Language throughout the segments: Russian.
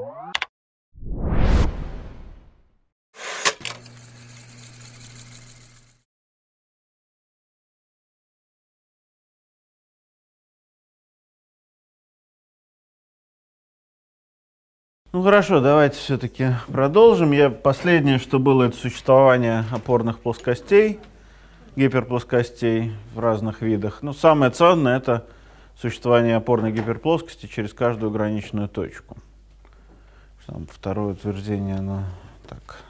Ну хорошо, давайте все-таки продолжим. Последнее, что было, это существование опорных плоскостей, гиперплоскостей в разных видах. Ну, самое ценное — это существование опорной гиперплоскости через каждую граничную точку. Там второе утверждение, оно так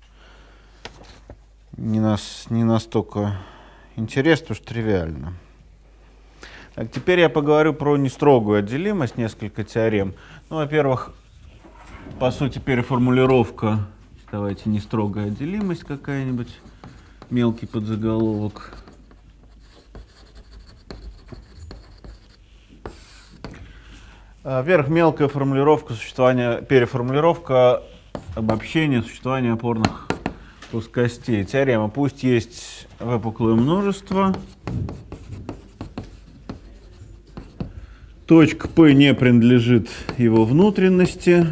не настолько интересно, уж тривиально. Так, теперь я поговорю про нестрогую отделимость, несколько теорем. Ну, во-первых, по сути, переформулировка, давайте нестрогая отделимость какая-нибудь, мелкий подзаголовок. Во-первых, мелкая формулировка существования, переформулировка обобщения существования опорных плоскостей. Теорема: пусть есть выпуклое множество, точка P не принадлежит его внутренности,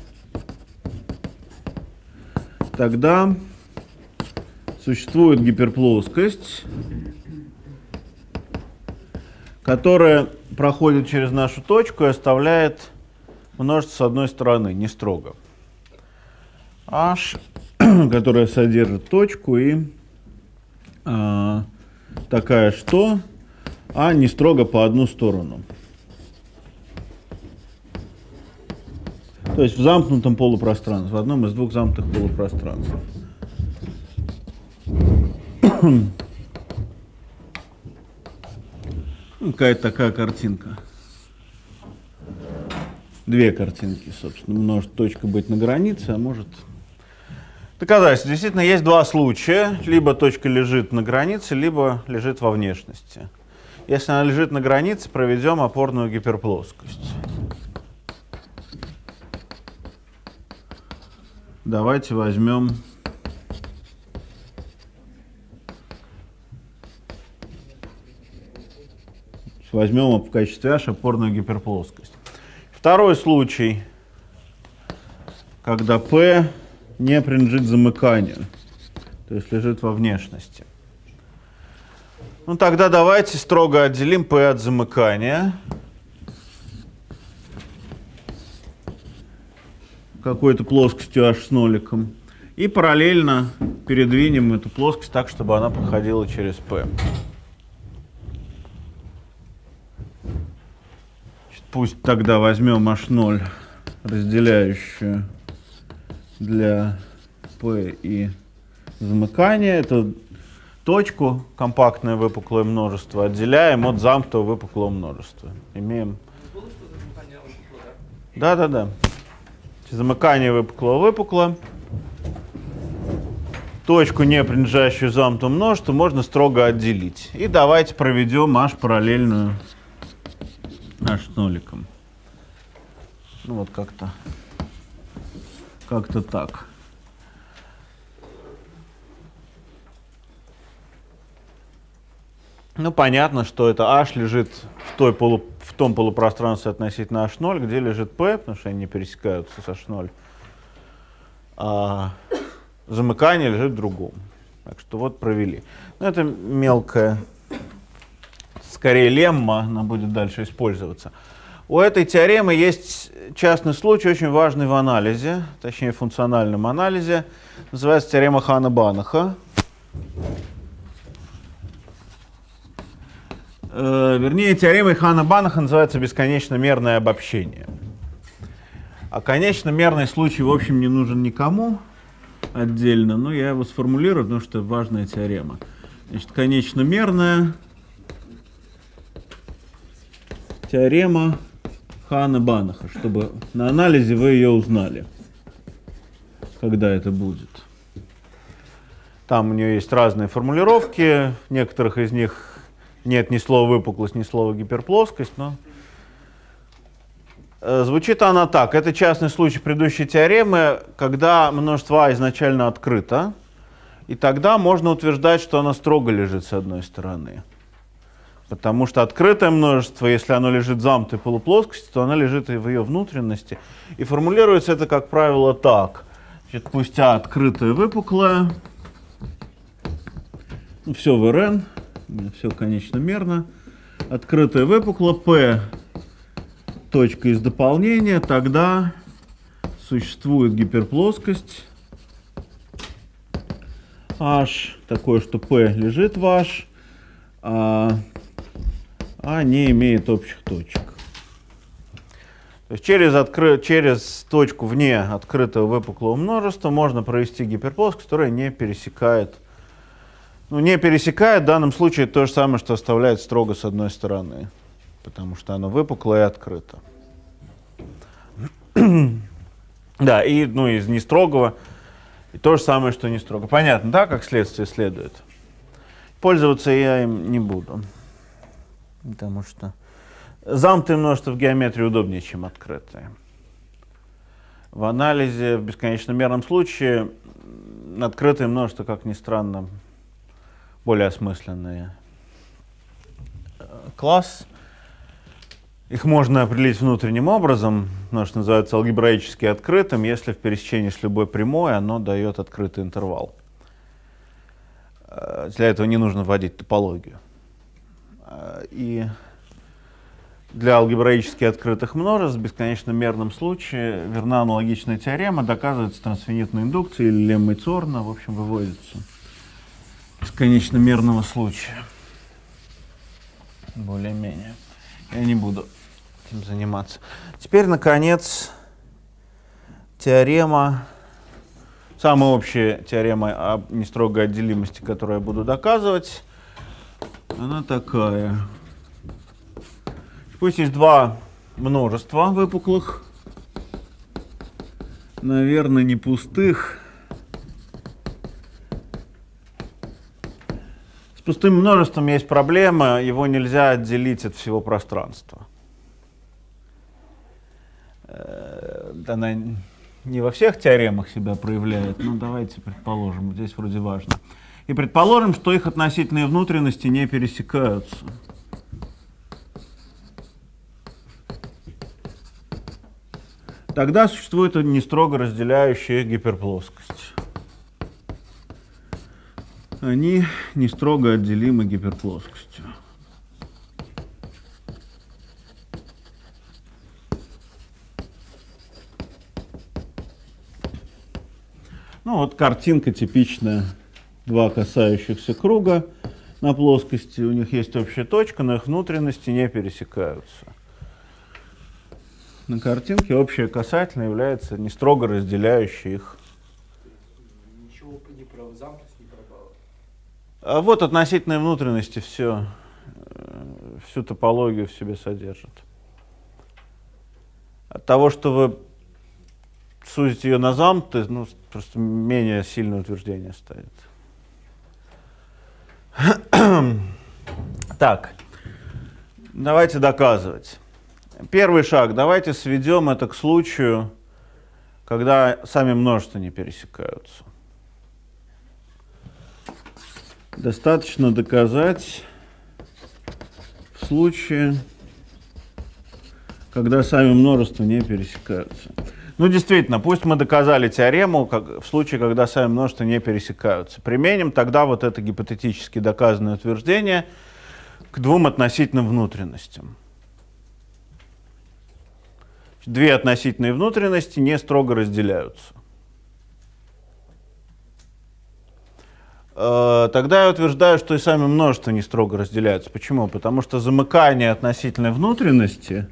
тогда существует гиперплоскость, которая проходит через нашу точку и оставляет множество с одной стороны, не строго. H, которая содержит точку, и такая, что А не строго по одну сторону. То есть в замкнутом полупространстве, в одном из двух замкнутых полупространств. Какая-то такая картинка. Две картинки, собственно. Может точка быть на границе, а может... Доказательство. Действительно, есть два случая. Либо точка лежит на границе, либо лежит во внешности. Если она лежит на границе, проведем опорную гиперплоскость. Давайте возьмем в качестве H опорную гиперплоскость. Второй случай, когда P не принадлежит замыканию, то есть лежит во внешности. Ну тогда давайте строго отделим P от замыкания какой-то плоскостью H с ноликом и параллельно передвинем эту плоскость так, чтобы она проходила через P. Пусть тогда возьмем H0, разделяющую для P и замыкания. Эту точку, компактное выпуклое множество, отделяем от замкнутого выпуклого множества. Имеем... Да. Замыкание выпукло. Точку, не принадлежащую замкнутому множеству, можно строго отделить. И давайте проведем H параллельную H с ноликом. Ну вот как-то так. Ну понятно, что это H лежит в том полупространстве относительно H0, где лежит P, потому что они не пересекаются с H0. А замыкание лежит в другом. Так что вот провели. Ну, это мелкая, скорее лемма, она будет дальше использоваться. У этой теоремы есть частный случай, очень важный в анализе, точнее в функциональном анализе. Называется теорема Хана-Банаха. Вернее, теоремой Хана-Банаха называется бесконечно-мерное обобщение. А конечно-мерный случай, в общем, не нужен никому отдельно, но я его сформулирую, потому что это важная теорема. Значит, конечно-мерная теорема Хана-Банаха, чтобы на анализе вы ее узнали, когда это будет. Там у нее есть разные формулировки, в некоторых из них нет ни слова выпуклость, ни слова гиперплоскость, но звучит она так. Это частный случай предыдущей теоремы, когда множество А изначально открыто, и тогда можно утверждать, что она строго лежит с одной стороны. Потому что открытое множество, если оно лежит в замкнутой полуплоскости, то оно лежит и в ее внутренности. И формулируется это, как правило, так. Значит, пусть А открытое выпуклое. Все в РН, все конечномерно. Открытое выпукло, P точка из дополнения, тогда существует гиперплоскость H, такое, что P лежит в H, а не имеет общих точек. То есть через точку вне открытого выпуклого множества можно провести гиперплоскость, которая не пересекает. Ну, не пересекает в данном случае то же самое, что оставляет строго с одной стороны, потому что оно выпуклое и открыто. Да, и из нестрогого и то же самое, что не строго. Понятно, да, как следствие следует? Пользоваться я им не буду, потому что замкнутые множества в геометрии удобнее, чем открытые. В анализе в бесконечно мерном случае открытые множества, как ни странно, более осмысленный класс. Их можно определить внутренним образом, что называется алгебраически открытым, если в пересечении с любой прямой оно дает открытый интервал. Для этого не нужно вводить топологию. И для алгебраически открытых множеств в бесконечно мерном случае верна аналогичная теорема, доказывается трансфинитной индукцией или леммой Цорна, в общем, выводится бесконечно мерного случая. Более-менее. Я не буду этим заниматься. Теперь, наконец, теорема, самая общая теорема об нестрогой отделимости, которую я буду доказывать, она такая. Пусть есть два множества выпуклых, наверное, не пустых. С пустым множеством есть проблема, его нельзя отделить от всего пространства. Она не во всех теоремах себя проявляет, но давайте предположим, здесь вроде важно. И предположим, что их относительные внутренности не пересекаются. Тогда существует не строго разделяющая их гиперплоскость. Они не строго отделимы гиперплоскостью. Ну вот картинка типичная. Два касающихся круга на плоскости. У них есть общая точка, но их внутренности не пересекаются. На картинке общее касательное является не строго разделяющей их. Ничего не про замкнутость, не про баллы. А вот относительные внутренности всю топологию в себе содержат. От того, что вы сузите ее на замкнутые, просто менее сильное утверждение ставит. Так, давайте доказывать. Первый шаг. Давайте сведем это к случаю, когда сами множества не пересекаются. Достаточно доказать в случае, когда сами множества не пересекаются. Ну, действительно, пусть мы доказали теорему в случае, когда сами множества не пересекаются. Применим тогда вот это гипотетически доказанное утверждение к двум относительным внутренностям. Две относительные внутренности не строго разделяются. Тогда я утверждаю, что и сами множества не строго разделяются. Почему? Потому что замыкание относительной внутренности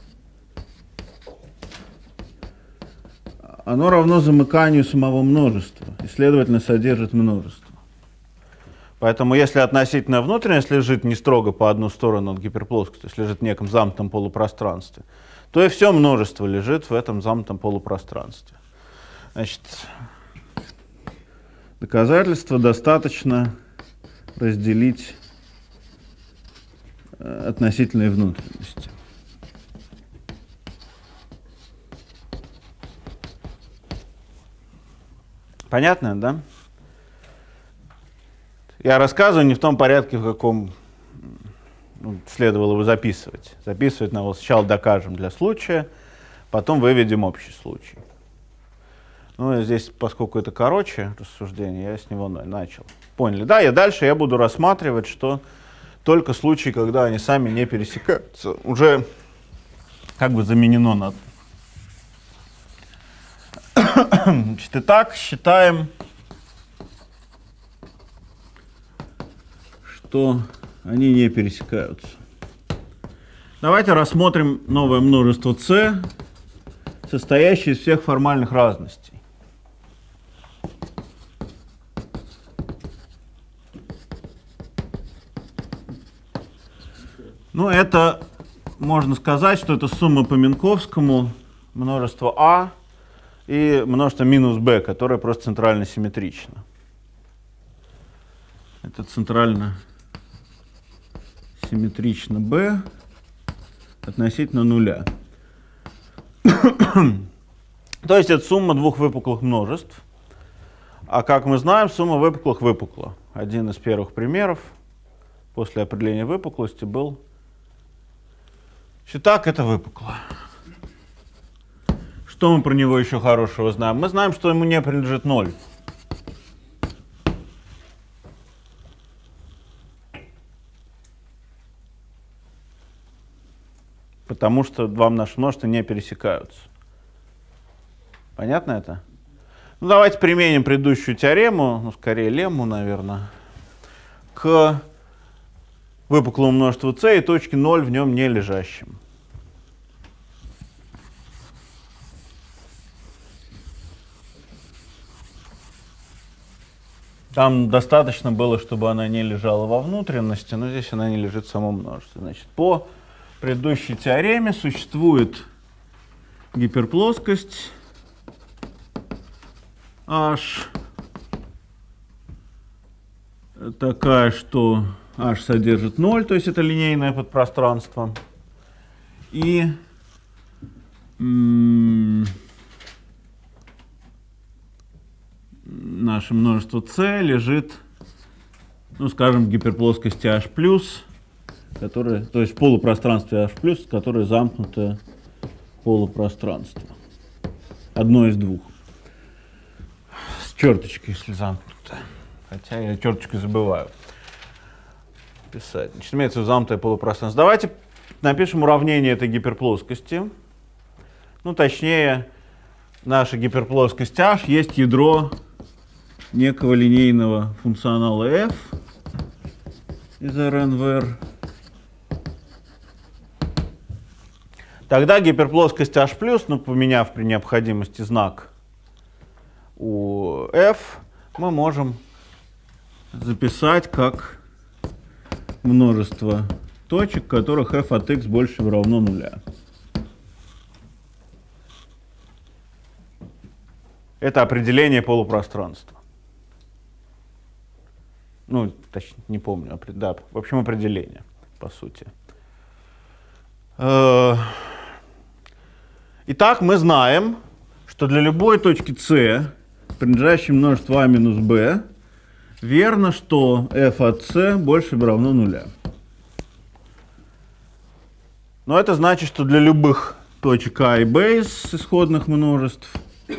оно равно замыканию самого множества и, следовательно, содержит множество. Поэтому если относительная внутренность лежит не строго по одну сторону от гиперплоскости, то есть лежит в неком замкнутом полупространстве, то и все множество лежит в этом замкнутом полупространстве. Значит, доказательство достаточно разделить относительные внутренности. Понятно, да? Я рассказываю не в том порядке, в каком следовало его записывать. Записывать надо сначала докажем для случая, потом выведем общий случай. Ну, и здесь, поскольку это короче рассуждение, я с него начал. Поняли? Да, дальше я буду рассматривать, что только случаи, когда они сами не пересекаются, уже как бы заменено на... Значит, итак, считаем, что они не пересекаются. Давайте рассмотрим новое множество c, состоящее из всех формальных разностей. Ну, это, можно сказать, что это сумма по Минковскому множества А и множество минус b, которое просто центрально симметрично. Это центрально симметрично b относительно нуля. То есть это сумма двух выпуклых множеств. А как мы знаем, сумма выпуклых выпукла. Один из первых примеров после определения выпуклости был... Итак, это выпукло. Что мы про него еще хорошего знаем? Мы знаем, что ему не принадлежит 0. Потому что два наших множества не пересекаются. Понятно это? Ну, давайте применим предыдущую теорему, ну, скорее лемму, наверное, к выпуклому множеству c и точке 0 в нем не лежащим. Там достаточно было, чтобы она не лежала во внутренности, но здесь она не лежит в самом множестве. Значит, по предыдущей теореме существует гиперплоскость H такая, что H содержит 0, то есть это линейное подпространство. И наше множество c лежит, ну, скажем, в гиперплоскости H+, которое, то есть в полупространстве H+, которое замкнутое полупространство. Одно из двух. С черточкой, если замкнутое. Хотя я черточкой забываю писать. Значит, имеется в виду замкнутое полупространство. Давайте напишем уравнение этой гиперплоскости. Ну, точнее, наша гиперплоскость H есть ядро некого линейного функционала f из Rn в R. Тогда гиперплоскость H+, ну, поменяв при необходимости знак у f, мы можем записать как множество точек, в которых f от x больше или равно нуля. Это определение полупространства. Ну, точнее, не помню. Да, в общем, определение, по сути. Итак, мы знаем, что для любой точки c, принадлежащей множеству a минус b, верно, что f от c больше или равно нуля. Но это значит, что для любых точек a и b из исходных множеств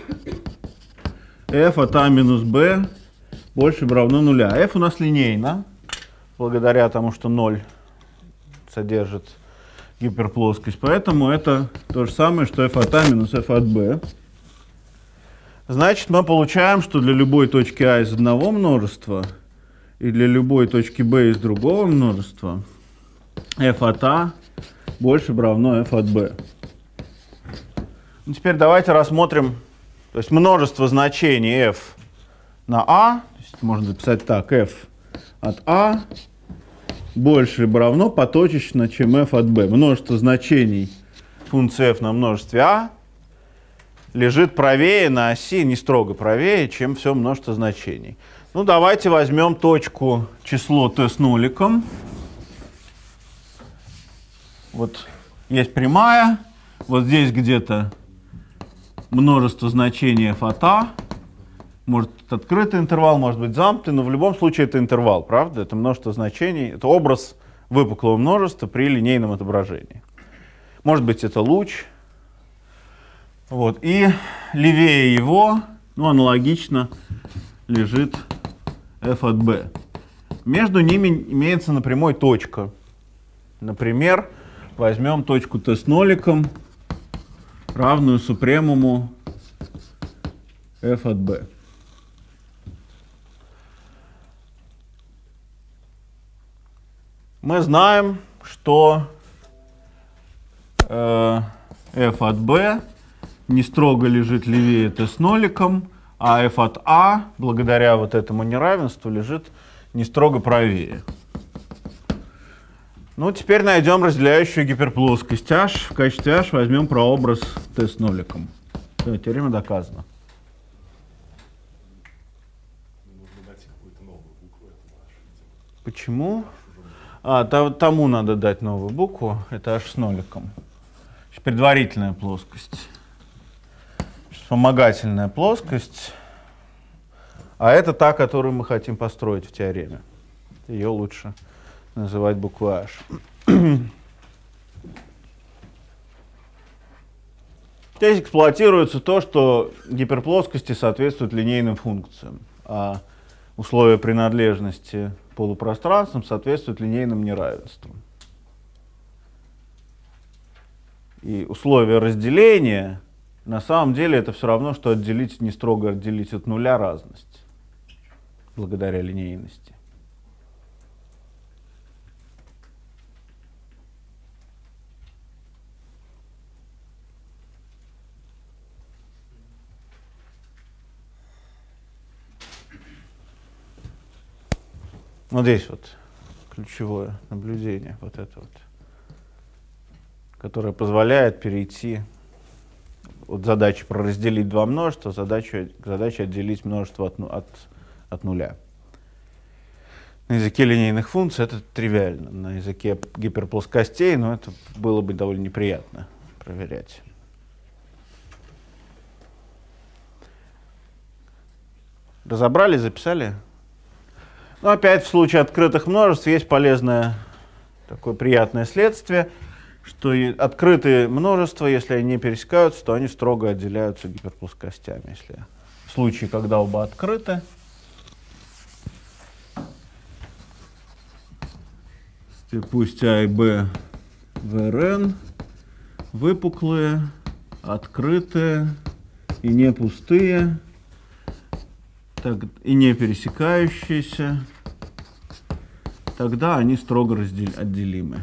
f от a минус b больше или равно нуля. F у нас линейно, благодаря тому, что 0 содержит гиперплоскость. Поэтому это то же самое, что f от a минус f от b. Значит, мы получаем, что для любой точки a из одного множества и для любой точки b из другого множества f от a больше или равно f от b. Ну, теперь давайте рассмотрим, то есть множество значений f на a, то есть можно записать так, f от a больше или равно поточечно, чем f от b. Множество значений функции f на множестве a лежит правее на оси, не строго правее, чем все множество значений. Ну, давайте возьмем точку число t с нуликом. Вот есть прямая, вот здесь где-то множество значений f от a. Может быть открытый интервал, может быть замкнутый, но в любом случае это интервал, правда? Это множество значений, это образ выпуклого множества при линейном отображении. Может быть, это луч. Вот. И левее его, ну, аналогично, лежит f от b. Между ними имеется напрямую точка. Например, возьмем точку t с ноликом, равную супремуму f от b. Мы знаем, что f от b не строго лежит левее t с ноликом, а f от a, благодаря вот этому неравенству, лежит не строго правее. Ну, теперь найдем разделяющую гиперплоскость h. В качестве h возьмем прообраз t с ноликом. Все, теорема доказана. Почему? Тому надо дать новую букву. Это h с ноликом. Предварительная плоскость. Вспомогательная плоскость. А это та, которую мы хотим построить в теореме. Ее лучше называть буквой h. Здесь эксплуатируется то, что гиперплоскости соответствуют линейным функциям, а условия принадлежности полупространствам соответствуют линейным неравенствам. И условия разделения, на самом деле, это все равно, что отделить, не строго отделить от нуля разность, благодаря линейности. Вот здесь вот ключевое наблюдение, вот это вот, которое позволяет перейти от задачи разделить два множества к задаче отделить множество от нуля. На языке линейных функций это тривиально. На языке гиперплоскостей, но это было бы довольно неприятно проверять. Разобрали, записали? Но опять в случае открытых множеств есть полезное, такое приятное следствие, что открытые множества, если они не пересекаются, то они строго отделяются гиперплоскостями. Если в случае, когда оба открыты, пусть А и Б в Рн выпуклые, открытые и не пустые, и не пересекающиеся, тогда они строго отделимы.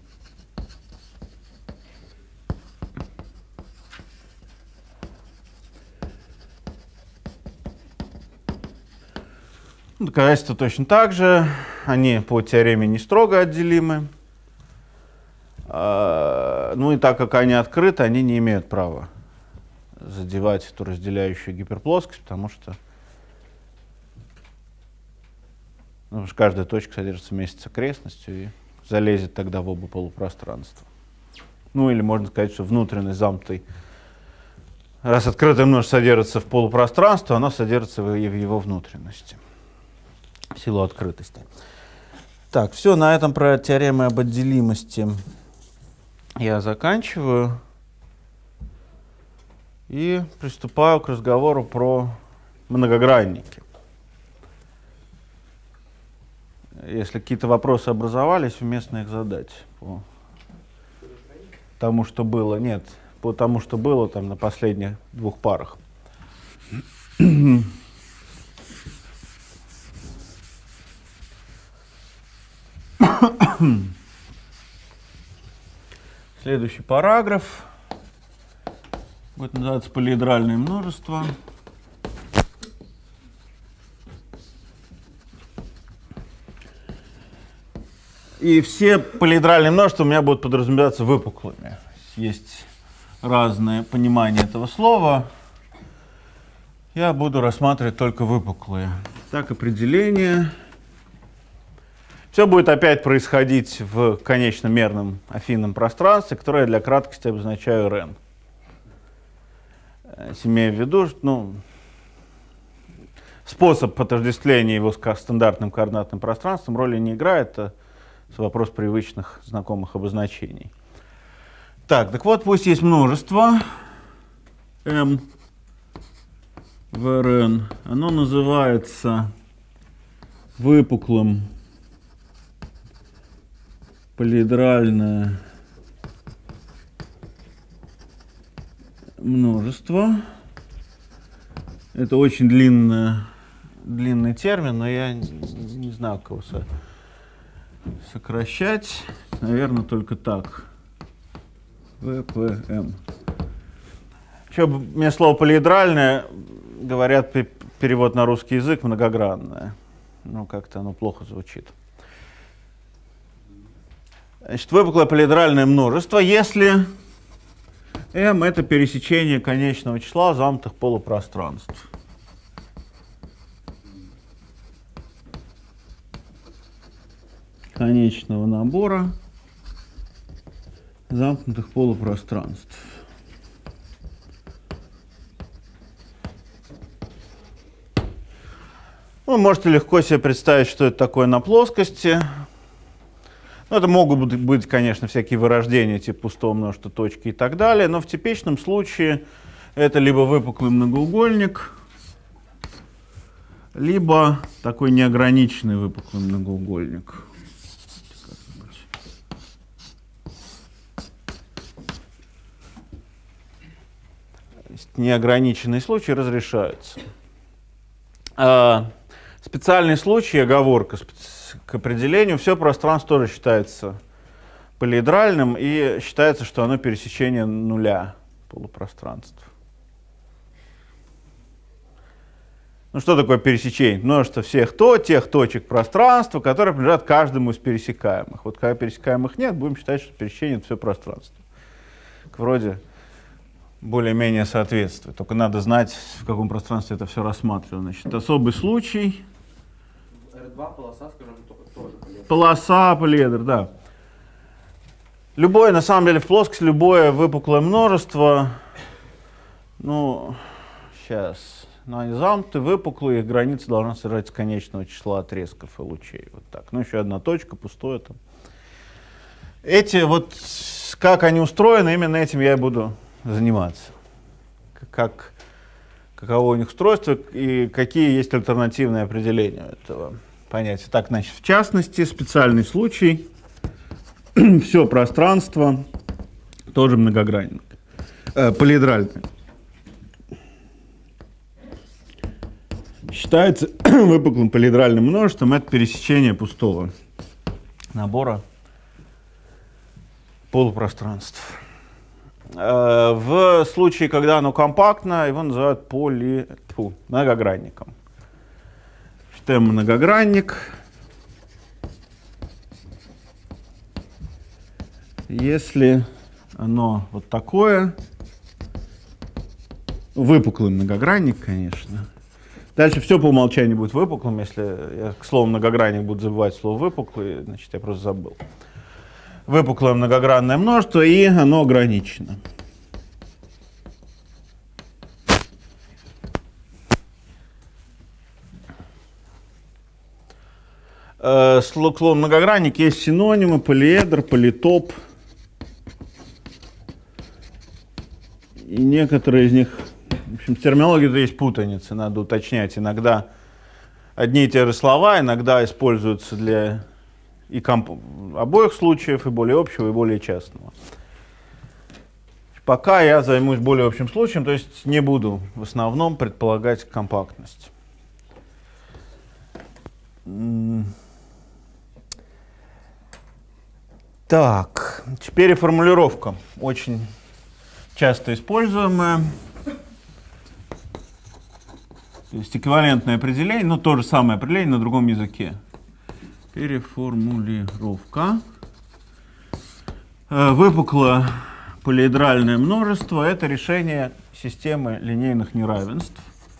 Доказательства точно так же. Они по теореме не строго отделимы. Ну и так как они открыты, они не имеют права задевать эту разделяющую гиперплоскость, потому что каждая точка содержится вместе с окрестностью и залезет тогда в оба полупространства. Ну или можно сказать, что внутренность замкнутой, раз открытое множество содержится в полупространстве, оно содержится и в его внутренности, в силу открытости. Так, все, на этом про теоремы об отделимости я заканчиваю и приступаю к разговору про многогранники. Если какие-то вопросы образовались, уместно их задать по тому, что было. Нет, по тому, что было там на последних двух парах. Следующий параграф будет называться полиэдральное множество. И все полиэдральные множества у меня будут подразумеваться выпуклыми. Есть разные понимания этого слова. Я буду рассматривать только выпуклые. Так, определение. Все будет опять происходить в конечно-мерном афинном пространстве, которое я для краткости обозначаю Rn. Имея в виду, что способ отождествления его с стандартным координатным пространством роли не играет. вопрос привычных знакомых обозначений. Так вот, пусть есть множество m в Rn. Оно называется выпуклым полиэдральное множество. Это очень длинный термин, но я не знаю, как его сокращать. Наверное, только так. ВПМ. Еще мне слово полиэдральное, говорят, перевод на русский язык многогранное. Ну, как-то оно плохо звучит. Значит, выпуклое полиэдральное множество, если m это пересечение конечного числа замкнутых полупространств. Конечного набора замкнутых полупространств. Вы можете легко себе представить, что это такое на плоскости. Ну, это могут быть, конечно, всякие вырождения, типа пустого множества, точки и так далее, но в типичном случае это либо выпуклый многоугольник, либо такой неограниченный выпуклый многоугольник. Неограниченные случаи разрешаются. Специальный случай, оговорка к определению, все пространство тоже считается полиэдральным, и считается, что оно пересечение нуля полупространств. Ну что такое пересечение? Множество всех тех точек пространства, которые принадлежат каждому из пересекаемых. Вот когда пересекаемых нет, будем считать, что пересечение — это все пространство. Вроде более-менее соответствует. Только надо знать, в каком пространстве это все рассматривано. Значит, особый случай. R2 полоса, скажем, тоже полиэдр. Полоса, полиэдр, да. Любое, на самом деле, в плоскости, любое выпуклое множество, ну, сейчас, но они замкнуты, выпуклые, их граница должна содержать конечного числа отрезков и лучей. Вот так. Ну, еще одна точка, пустое там. Эти вот, как они устроены, именно этим я и буду заниматься. Каково у них устройство и какие есть альтернативные определения этого понятия. Так, значит, в частности, специальный случай. Все пространство тоже многогранное, полиэдральное. Считается выпуклым полиэдральным множеством это пересечение пустого набора полупространств. В случае, когда оно компактно, его называют многогранником. Считаем многогранник. Если оно вот такое, выпуклый многогранник, конечно. Дальше все по умолчанию будет выпуклым. Если я к слову многогранник буду забывать слово выпуклый, значит, я просто забыл. Выпуклое многогранное множество, и оно ограничено. К слову многогранник есть синонимы: полиэдр, политоп. И некоторые из них, в общем, в терминологии есть путаница, надо уточнять. Иногда одни и те же слова, иногда используются для обоих случаев, и более общего, и более частного. Пока я займусь более общим случаем, то есть не буду в основном предполагать компактность. Так, теперь и формулировка, очень часто используемая. То есть эквивалентное определение, но то же самое определение на другом языке. Переформулировка. Выпуклое полиэдральное множество — это решение системы линейных неравенств.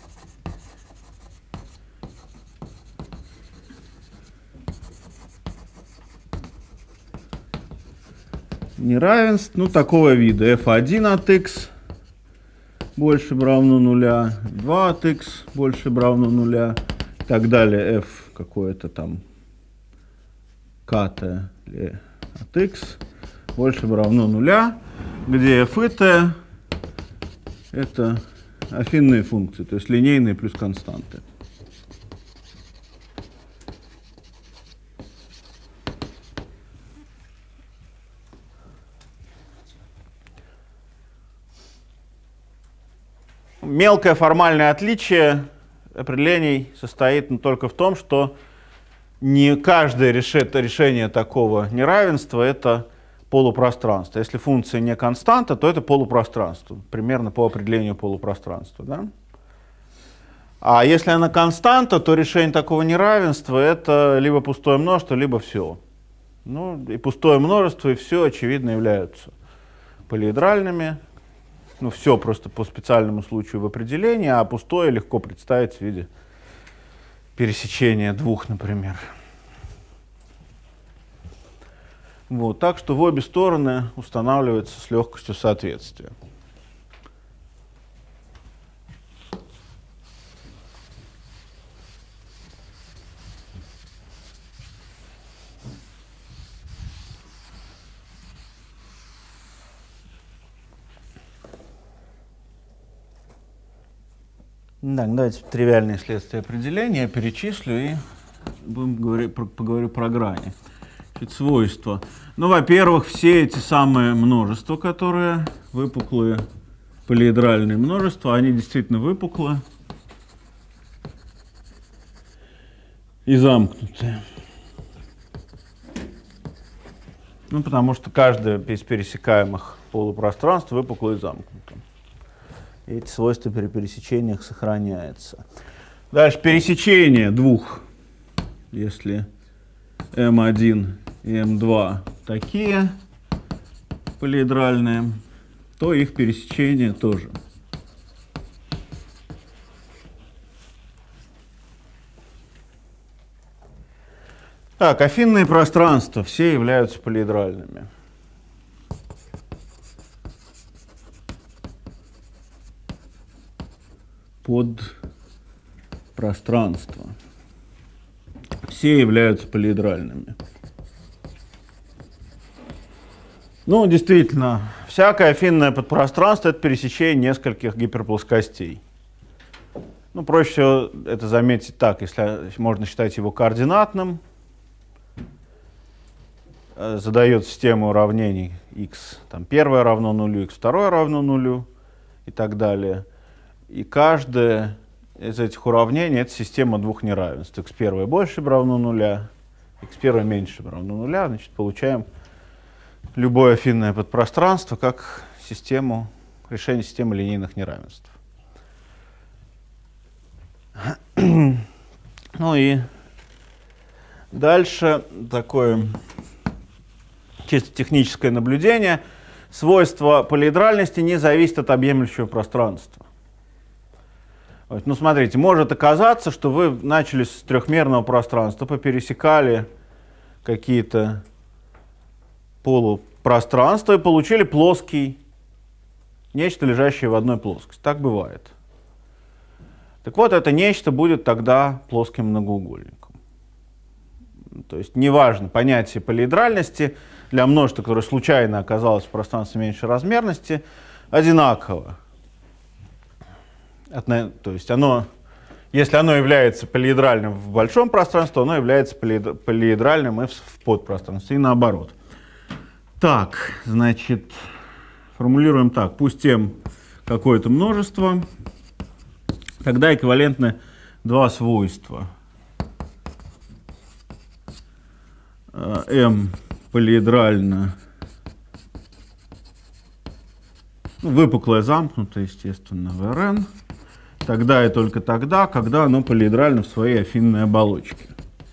Неравенств, ну, такого вида. f1 от x больше равно нуля, 2 от x больше равно нуля, и так далее. F какое-то там kt от x больше равно нуля, где f и t это афинные функции, то есть линейные плюс константы. Мелкое формальное отличие определений состоит только в том, что не каждое решение такого неравенства — это полупространство. Если функция не константа, то это полупространство, примерно по определению полупространства. Да? А если она константа, то решение такого неравенства — это либо пустое множество, либо все. Ну, и пустое множество, и все, очевидно, являются полиэдральными. Ну, все просто по специальному случаю в определении, а пустое легко представить в виде пересечения двух, например. Вот, так что в обе стороны устанавливается с легкостью соответствие. Так, давайте тривиальные следствия определения перечислю и поговорю про грани. Значит, свойства. Ну, во-первых, все эти самые множества, которые выпуклые, полиэдральные множества, они действительно выпуклые и замкнутые. Ну, потому что каждое из пересекаемых полупространств выпукло и замкнуто. И эти свойства при пересечениях сохраняются. Дальше пересечение двух, если m1 и m2 такие полиэдральные, то их пересечение тоже. Так, афинные пространства все являются полиэдральными. Под пространство. Все являются полиэдральными. Ну, действительно, всякое афинное подпространство — это пересечение нескольких гиперплоскостей. Ну, проще всего это заметить так, если можно считать его координатным. Задает систему уравнений x, там, первое равно нулю, x второе равно нулю и так далее. И каждое из этих уравнений — это система двух неравенств. x1 больше равно нуля, x1 меньше равно нуля. Значит, получаем любое афинное подпространство как решение системы линейных неравенств. Ну и дальше такое чисто техническое наблюдение. Свойство полиэдральности не зависит от объемлющего пространства. Ну, смотрите, может оказаться, что вы начали с трехмерного пространства, попересекали какие-то полупространства и получили плоский, нечто, лежащее в одной плоскости. Так бывает. Так вот, это нечто будет тогда плоским многоугольником. То есть, неважно, понятие полиэдральности для множества, которое случайно оказалось в пространстве меньшей размерности, одинаково. То есть если оно является полиэдральным в большом пространстве, то оно является полиэдральным и в подпространстве, и наоборот. Так, значит, формулируем так. Пусть m какое-то множество, тогда эквивалентны два свойства. M полиэдрально, выпуклое замкнутое, естественно, в Rn. Тогда и только тогда, когда оно полиэдрально в своей афинной оболочке.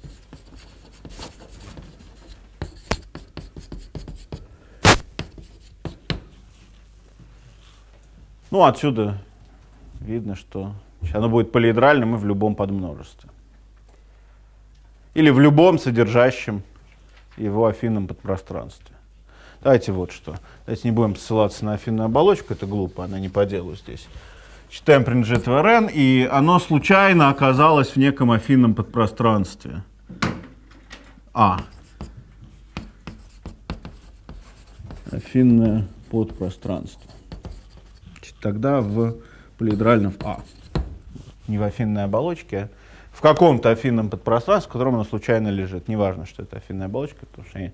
Ну, отсюда видно, что оно будет полиэдральным и в любом подмножестве. Или в любом содержащем его афинном подпространстве. Давайте вот что. Давайте не будем ссылаться на афинную оболочку, это глупо, она не по делу здесь. M принадлежит в Rn, и оно случайно оказалось в неком афинном подпространстве А. Афинное подпространство. Тогда в полиэдральном А. Не в афинной оболочке, а в каком-то афинном подпространстве, в котором оно случайно лежит. Неважно, что это афинная оболочка, потому что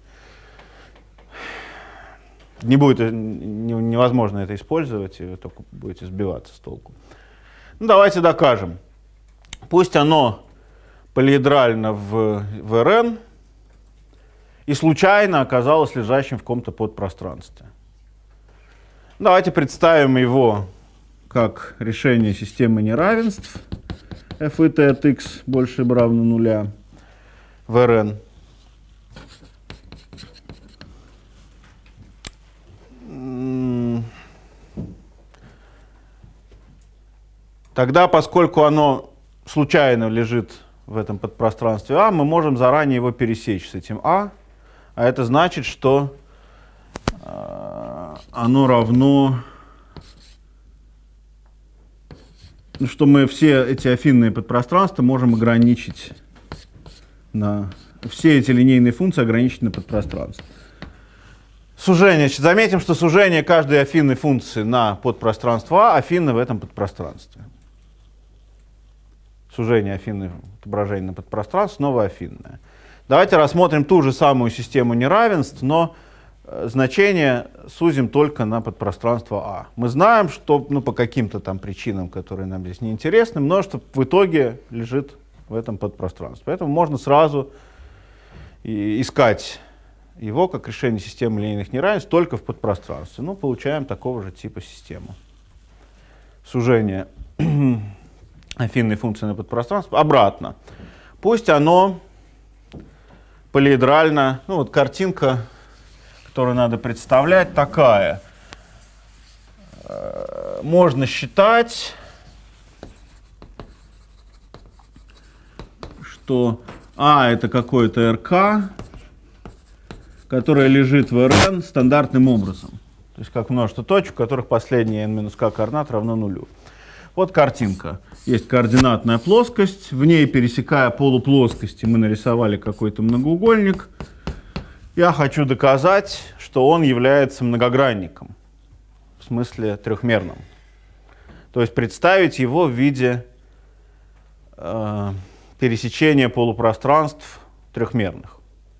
не будет, невозможно это использовать, и вы только будете сбиваться с толку. Ну, давайте докажем. Пусть оно полиэдрально в РН и случайно оказалось лежащим в каком-то подпространстве. Давайте представим его как решение системы неравенств f и t от x больше или равно нуля в Rn. Тогда, поскольку оно случайно лежит в этом подпространстве А, мы можем заранее его пересечь с этим А, а это значит, что оно равно, что мы все эти афинные подпространства можем ограничить на все эти линейные функции ограничить на подпространство. Сужение. Заметим, что сужение каждой афинной функции на подпространство А афинно в этом подпространстве. Сужение афинной отображения на подпространство снова афинное. Давайте рассмотрим ту же самую систему неравенств, но значение сузим только на подпространство А. Мы знаем, что по каким-то там причинам, которые нам здесь не интересны, множество в итоге лежит в этом подпространстве. Поэтому можно сразу искать его как решение системы линейных неравенств только в подпространстве. Ну, получаем такого же типа систему. Сужение афинной функции на подпространство. Обратно. Пусть оно полиэдрально, ну вот картинка, которую надо представлять, такая. Можно считать, что А это какое-то РК, которое лежит в РН стандартным образом. То есть как множество точек, у которых последняя n-k координат равно нулю. Вот картинка. Есть координатная плоскость, в ней, пересекая полуплоскости, мы нарисовали какой-то многоугольник. Я хочу доказать, что он является многогранником, в смысле трехмерным. То есть представить его в виде пересечения полупространств трехмерных.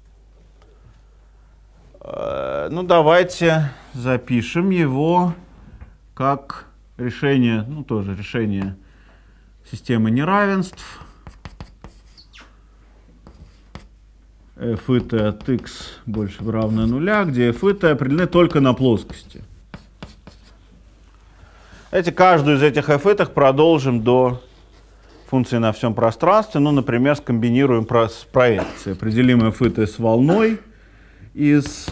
Ну, давайте запишем его как решение, ну, тоже решение системы неравенств. f и t от x больше равно нуля, где f и t определены только на плоскости. Каждую из этих f и продолжим до функции на всем пространстве. Ну, например, скомбинируем с проекцией. Определим f и t с волной из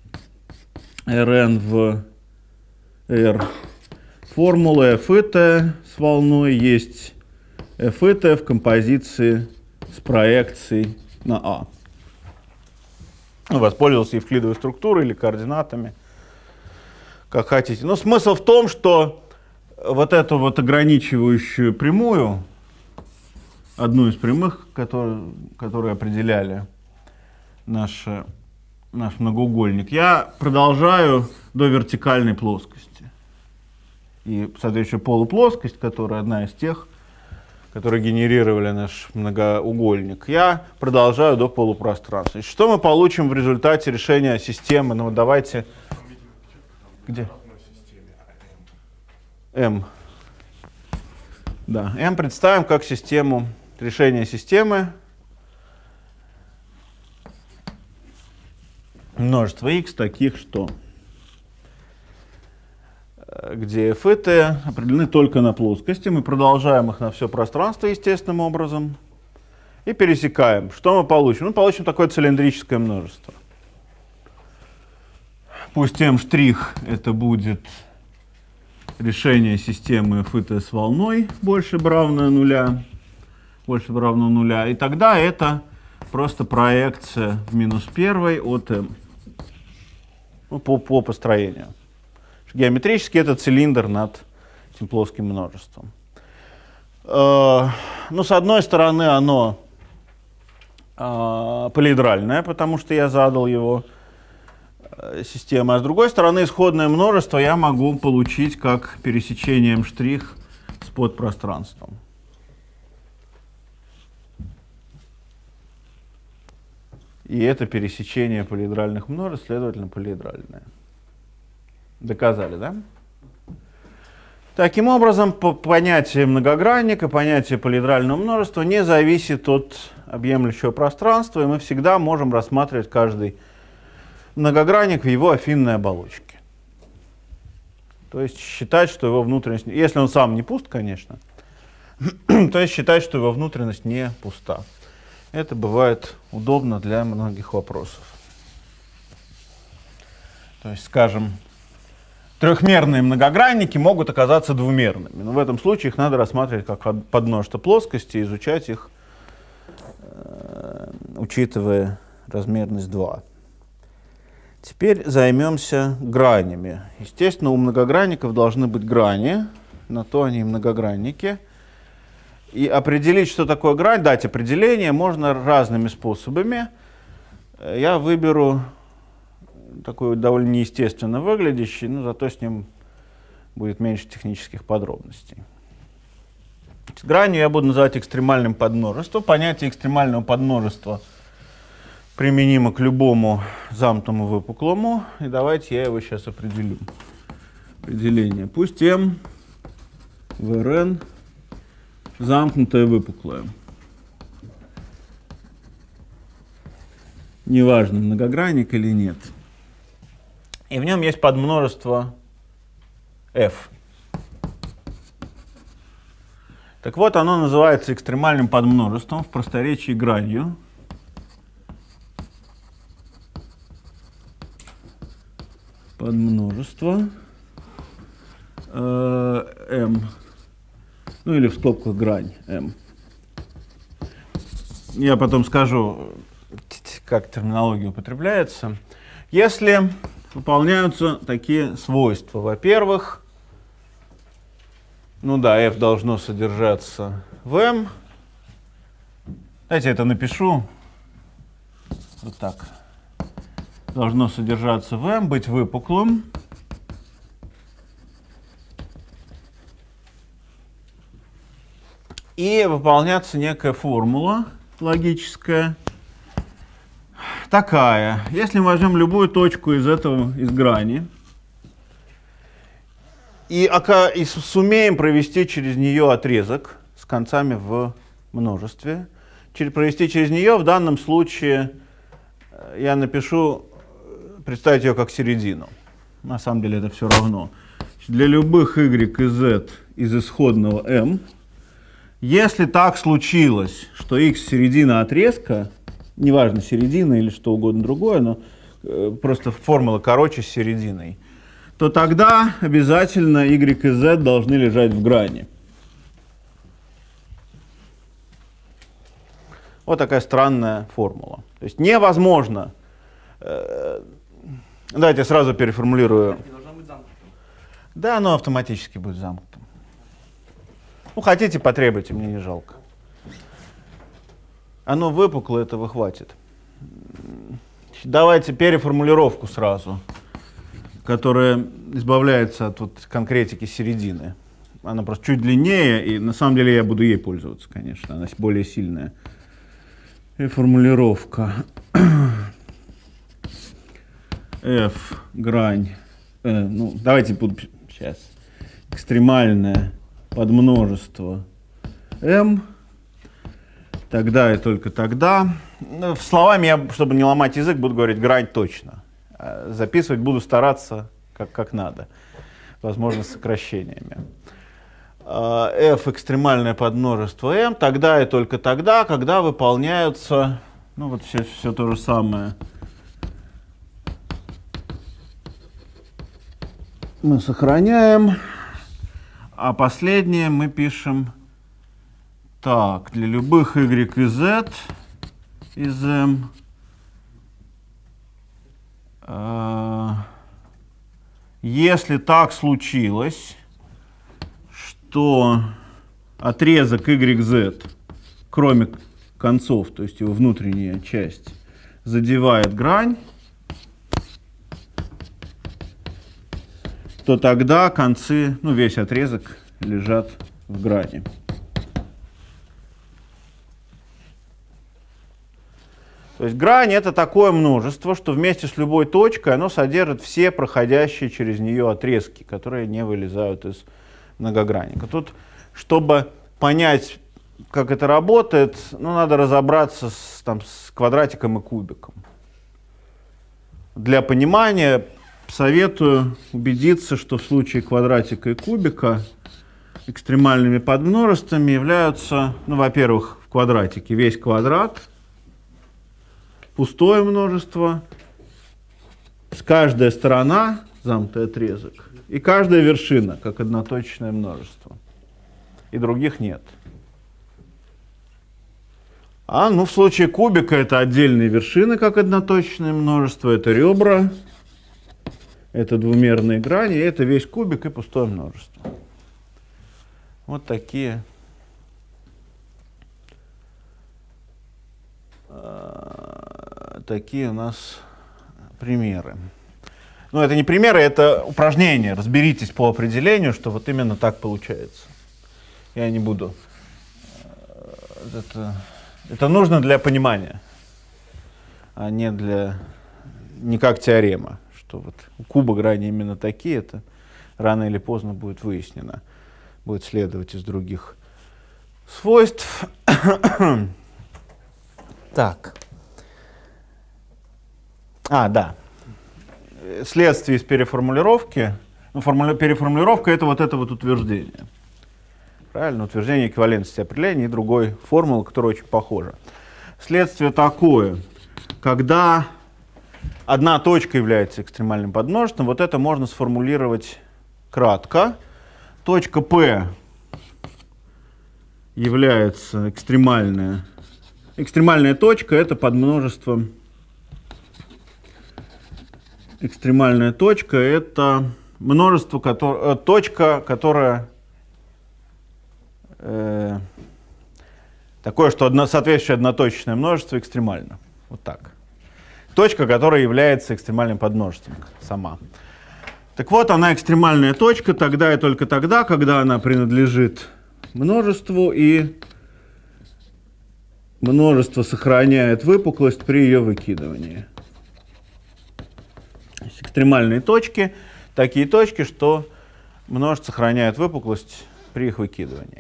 Rn в R. Формула f и t с волной есть f и t в композиции с проекцией на A. Воспользовался евклидовой структурой или координатами, как хотите. Но смысл в том, что вот эту вот ограничивающую прямую, одну из прямых, которые определяли наш многоугольник, я продолжаю до вертикальной плоскости. И соответственно полуплоскость, которая одна из тех, которые генерировали наш многоугольник, я продолжаю до полупространства. Что мы получим в результате решения системы? Ну, давайте... Где? M. Да, M представим как систему, решение системы множество x таких, что где f и t определены только на плоскости. Мы продолжаем их на все пространство естественным образом и пересекаем. Что мы получим? Мы получим такое цилиндрическое множество. Пусть m' это будет решение системы f и t с волной больше равно нуля. И тогда это просто проекция в -1 от m. Ну, по построению. Геометрически это цилиндр над этим плоским множеством. Ну, с одной стороны, оно полиэдральное, потому что я задал его системы. А с другой стороны, исходное множество я могу получить как пересечение m' с подпространством. И это пересечение полиэдральных множеств, следовательно, полиэдральное. Доказали, да? Таким образом, понятие многогранника, понятие полиэдрального множества не зависит от объемлющего пространства, и мы всегда можем рассматривать каждый многогранник в его афинной оболочке. То есть считать, что его внутренность, если он сам не пуст, конечно, то есть считать, что его внутренность не пуста. Это бывает удобно для многих вопросов. То есть, скажем, трехмерные многогранники могут оказаться двумерными, но в этом случае их надо рассматривать как подмножество плоскости и изучать их, учитывая размерность 2. Теперь займемся гранями. Естественно, у многогранников должны быть грани, на то они и многогранники. И определить, что такое грань, дать определение можно разными способами. Я выберу такой довольно неестественно выглядящий, но зато с ним будет меньше технических подробностей. Гранью я буду называть экстремальным подмножеством. Понятие экстремального подмножества применимо к любому замкнутому выпуклому. И давайте я его сейчас определю. Определение. Пусть m в Rn замкнутое выпуклое. Неважно, многогранник или нет. И в нем есть подмножество f. Так вот, оно называется экстремальным подмножеством, в просторечии гранью. Подмножество m. Ну или в скобках грань m. Я потом скажу, как терминология употребляется. Если выполняются такие свойства. Во-первых, ну да, f должно содержаться в m. Давайте я это напишу. Вот так. Должно содержаться в m, быть выпуклым. И выполняться некая формула логическая. Такая. Если мы возьмем любую точку из грани и сумеем провести через нее отрезок с концами в множестве, провести через нее, в данном случае я напишу, представить ее как середину. На самом деле это все равно. Для любых y и z из исходного m, если так случилось, что x середина отрезка, неважно, середина или что угодно другое, но просто формула короче с серединой, то тогда обязательно y и z должны лежать в грани. Вот такая странная формула. То есть невозможно. Давайте я сразу переформулирую. Да, оно автоматически будет замкнутым. Ну, хотите, потребуйте, мне не жалко. Оно выпукло, этого хватит. Давайте переформулировку сразу, которая избавляется от вот конкретики середины. Она просто чуть длиннее, и на самом деле я буду ей пользоваться, конечно. Она более сильная. Формулировка. F грань. Ну, давайте буду сейчас. Экстремальное подмножество m. Тогда и только тогда. В словами я, чтобы не ломать язык, буду говорить грань точно. Записывать буду стараться как надо. Возможно, с сокращениями. F экстремальное подмножество m. Тогда и только тогда, когда выполняются, ну вот все то же самое. Мы сохраняем. А последнее мы пишем так. Для любых y и z из m если так случилось, что отрезок YZ, кроме концов, то есть его внутренняя часть, задевает грань, то тогда концы, ну, весь отрезок лежат в грани. То есть грань — это такое множество, что вместе с любой точкой оно содержит все проходящие через нее отрезки, которые не вылезают из многогранника. Тут, чтобы понять, как это работает, ну, надо разобраться с квадратиком и кубиком. Для понимания советую убедиться, что в случае квадратика и кубика экстремальными подмножествами являются, ну, во-первых, в квадратике весь квадрат, пустое множество, каждая сторона, замкнутый отрезок, и каждая вершина, как одноточное множество. И других нет. Ну, в случае кубика это отдельные вершины, как одноточное множество, это ребра, это двумерные грани, это весь кубик и пустое множество. Вот такие у нас примеры. Но это не примеры, это упражнения. Разберитесь по определению, что вот именно так получается. Я не буду. Это нужно для понимания, а не как теорема, что вот у куба грани именно такие, это рано или поздно будет выяснено, будет следовать из других свойств. Так. Да. Следствие из переформулировки. Ну, переформулировка — это вот утверждение. Правильно, утверждение эквивалентности определения и другой формулы, которая очень похожа. Следствие такое: когда одна точка является экстремальным подмножеством, вот это можно сформулировать кратко. Точка P является экстремальная. Экстремальная точка — это подмножество. Экстремальная точка — это множество, точка, которая такое, что соответствующее одноточное множество экстремально. Вот так. Точка, которая является экстремальным подмножеством сама. Так вот, она экстремальная точка тогда и только тогда, когда она принадлежит множеству, и множество сохраняет выпуклость при ее выкидывании. То есть экстремальные точки — такие точки, что множество сохраняет выпуклость при их выкидывании.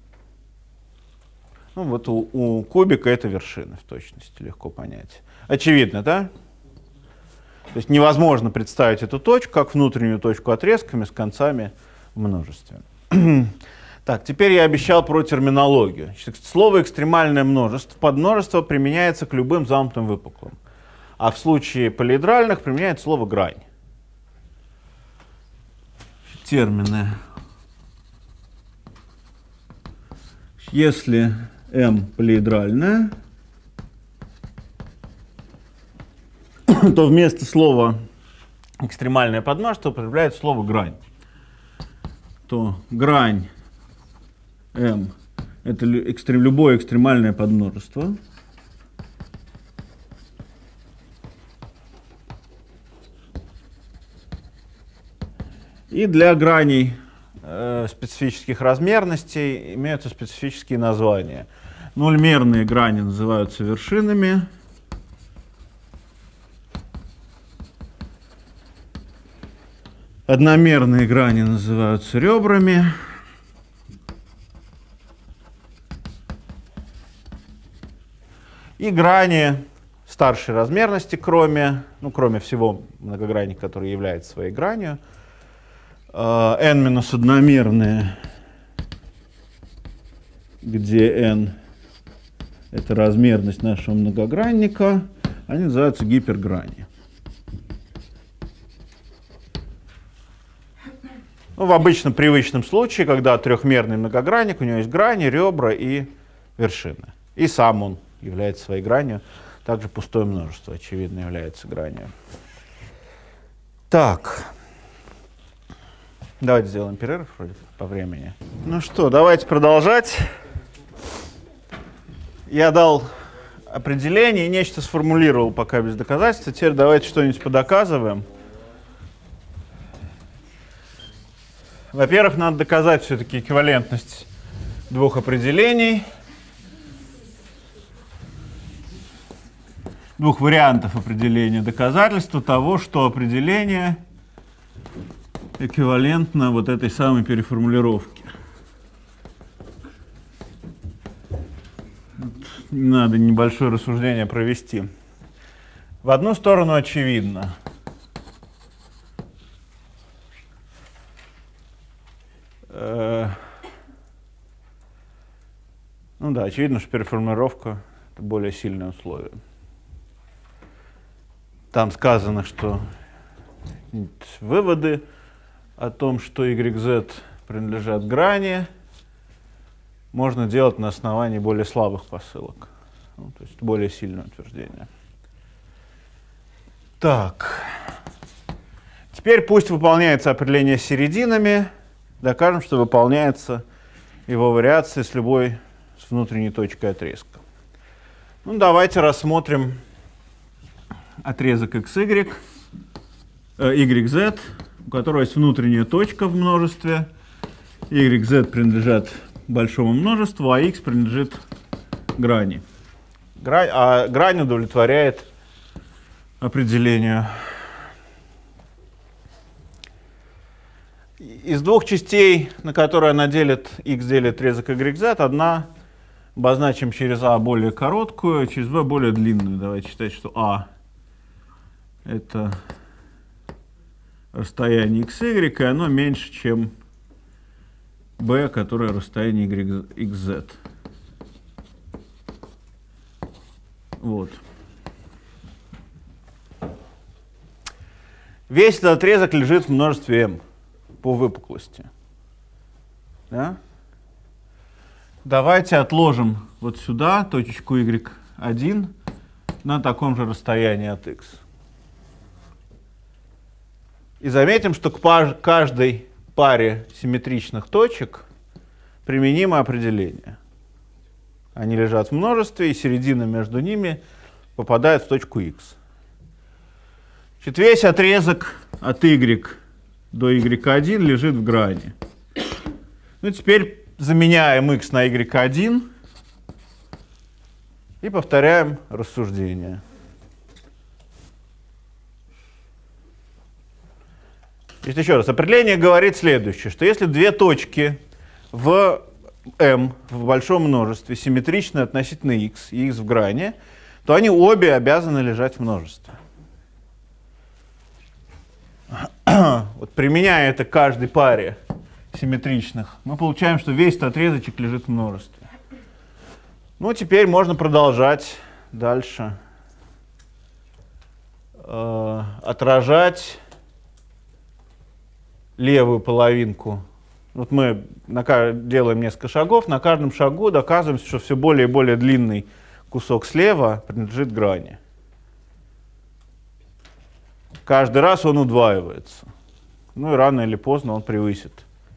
Ну, вот у кубика это вершина, в точности, легко понять. Очевидно, да? То есть невозможно представить эту точку как внутреннюю точку отрезками с концами в множестве. Так, теперь я обещал про терминологию. Значит, слово «экстремальное множество», подмножество применяется к любым замкнутым выпуклым. А в случае полиэдральных применяется слово «грань». Термины. Если M полиэдральная, то вместо слова «экстремальное подмножество» употребляется слово «грань». То грань M — это любое экстремальное подмножество. И для граней специфических размерностей имеются специфические названия. Нульмерные грани называются вершинами. Одномерные грани называются ребрами. И грани старшей размерности, кроме всего многогранника, который является своей гранью, n-одномерные, где n — это размерность нашего многогранника, они называются гиперграни. В обычном привычном случае, когда трехмерный многогранник, у него есть грани, ребра и вершины. И сам он является своей гранью. Также пустое множество, очевидно, является гранью. Так. Давайте сделаем перерыв вроде по времени. Ну что, давайте продолжать. Я дал определение и нечто сформулировал пока без доказательства. Теперь давайте что-нибудь подоказываем. Во-первых, надо доказать все-таки эквивалентность двух определений, двух вариантов определения. Доказательство того, что определение эквивалентно вот этой самой переформулировке. Надо небольшое рассуждение провести. В одну сторону очевидно. Ну да, очевидно, что переформулировка — это более сильное условие. Там сказано, что выводы о том, что YZ принадлежат грани, можно делать на основании более слабых посылок. Ну, то есть более сильное утверждение. Так. Теперь пусть выполняется определение с серединами. Докажем, что выполняется его вариация с любой с внутренней точкой отрезка. Ну, давайте рассмотрим отрезок XY, YZ, у которого есть внутренняя точка в множестве. YZ принадлежат большому множеству, а X принадлежит грани. Грань удовлетворяет определению. Из двух частей, на которые она делит, X делит отрезок YZ, одна обозначим через А более короткую, через B более длинную. Давайте считать, что А — это расстояние XY, и оно меньше, чем B, которое расстояние XZ. Вот. Весь этот отрезок лежит в множестве m по выпуклости. Да? Давайте отложим вот сюда точечку y1 на таком же расстоянии от x. И заметим, что к каждой паре симметричных точек применимо определение. Они лежат в множестве, и середина между ними попадает в точку x. Значит, весь отрезок от y до y1 лежит в грани. Ну, теперь заменяем x на y1 и повторяем рассуждение. Значит, еще раз, определение говорит следующее, что если две точки в m в большом множестве симметричны относительно x и x в грани, то они обе обязаны лежать в множестве. Вот применяя это к каждой паре симметричных, мы получаем, что весь этот отрезочек лежит в множестве. Ну, теперь можно продолжать дальше отражать левую половинку. Вот мы делаем несколько шагов, на каждом шагу доказываем, что все более и более длинный кусок слева принадлежит грани. Каждый раз он удваивается. Ну и рано или поздно он превысит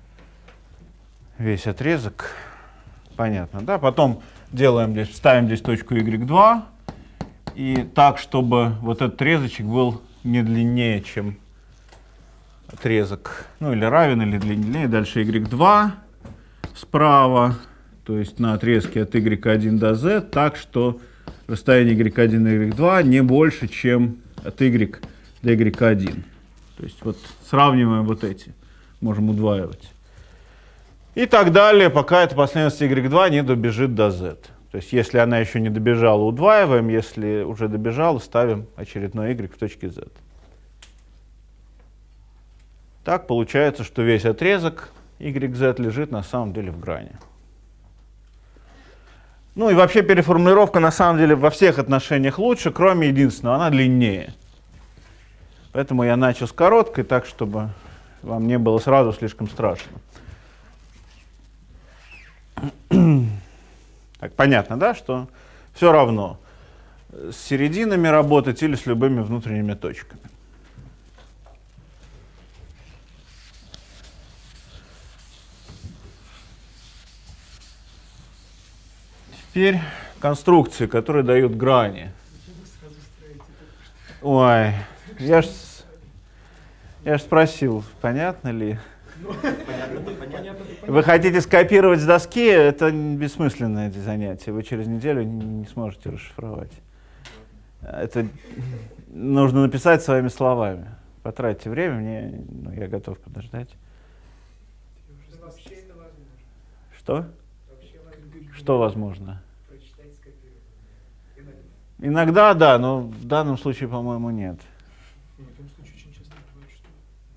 весь отрезок. Понятно, да? Потом ставим здесь точку y2, и так, чтобы вот этот отрезочек был не длиннее, чем отрезок, ну или равен, или длиннее. Дальше y2 справа, то есть на отрезке от y1 до z, так, что расстояние y1 и y2 не больше, чем от y до y1. То есть вот сравниваем вот эти, можем удваивать. И так далее, пока эта последовательность y2 не добежит до z. То есть если она еще не добежала, удваиваем, если уже добежала, ставим очередной y в точке z. Так получается, что весь отрезок YZ лежит на самом деле в грани. Ну и вообще переформулировка на самом деле во всех отношениях лучше, кроме единственного, она длиннее. Поэтому я начал с короткой, так, чтобы вам не было сразу слишком страшно. Так, понятно, да, что все равно с серединами работать или с любыми внутренними точками. Теперь конструкции, которые дают грани. Ой, я ж спросил, понятно ли? Вы хотите скопировать с доски, это бессмысленное занятие. Вы через неделю не сможете расшифровать. Это нужно написать своими словами. Потратьте время, я готов подождать. Вообще это возможно. Что? Вообще возможно. Что возможно? Прочитать, скопировать. Иногда да, но в данном случае, по-моему, нет. В этом случае очень часто бывает, что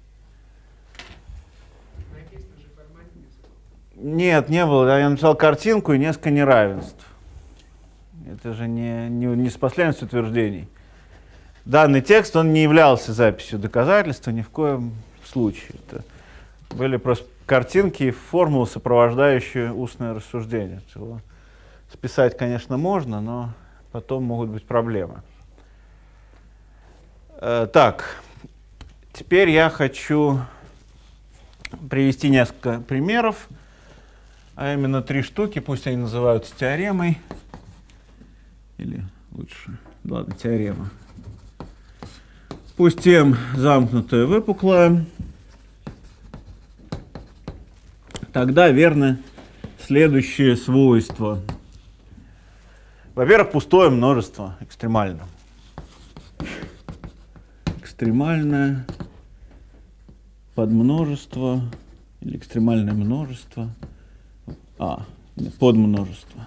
написано же формальный язык. Нет, не было. Я написал картинку и несколько неравенств. Это же не с последовательностью утверждений. Данный текст, он не являлся записью доказательства ни в коем случае. Это были просто картинки и формулы, сопровождающие устное рассуждение. Его списать, конечно, можно, но потом могут быть проблемы. Так, теперь я хочу привести несколько примеров, а именно 3 штуки, пусть они называются теоремой, или лучше, ладно, теорема. Пусть m замкнутая, выпуклая. Тогда верно следующее свойство. Во-первых, пустое множество экстремально. Экстремальное подмножество или экстремальное множество. Подмножество.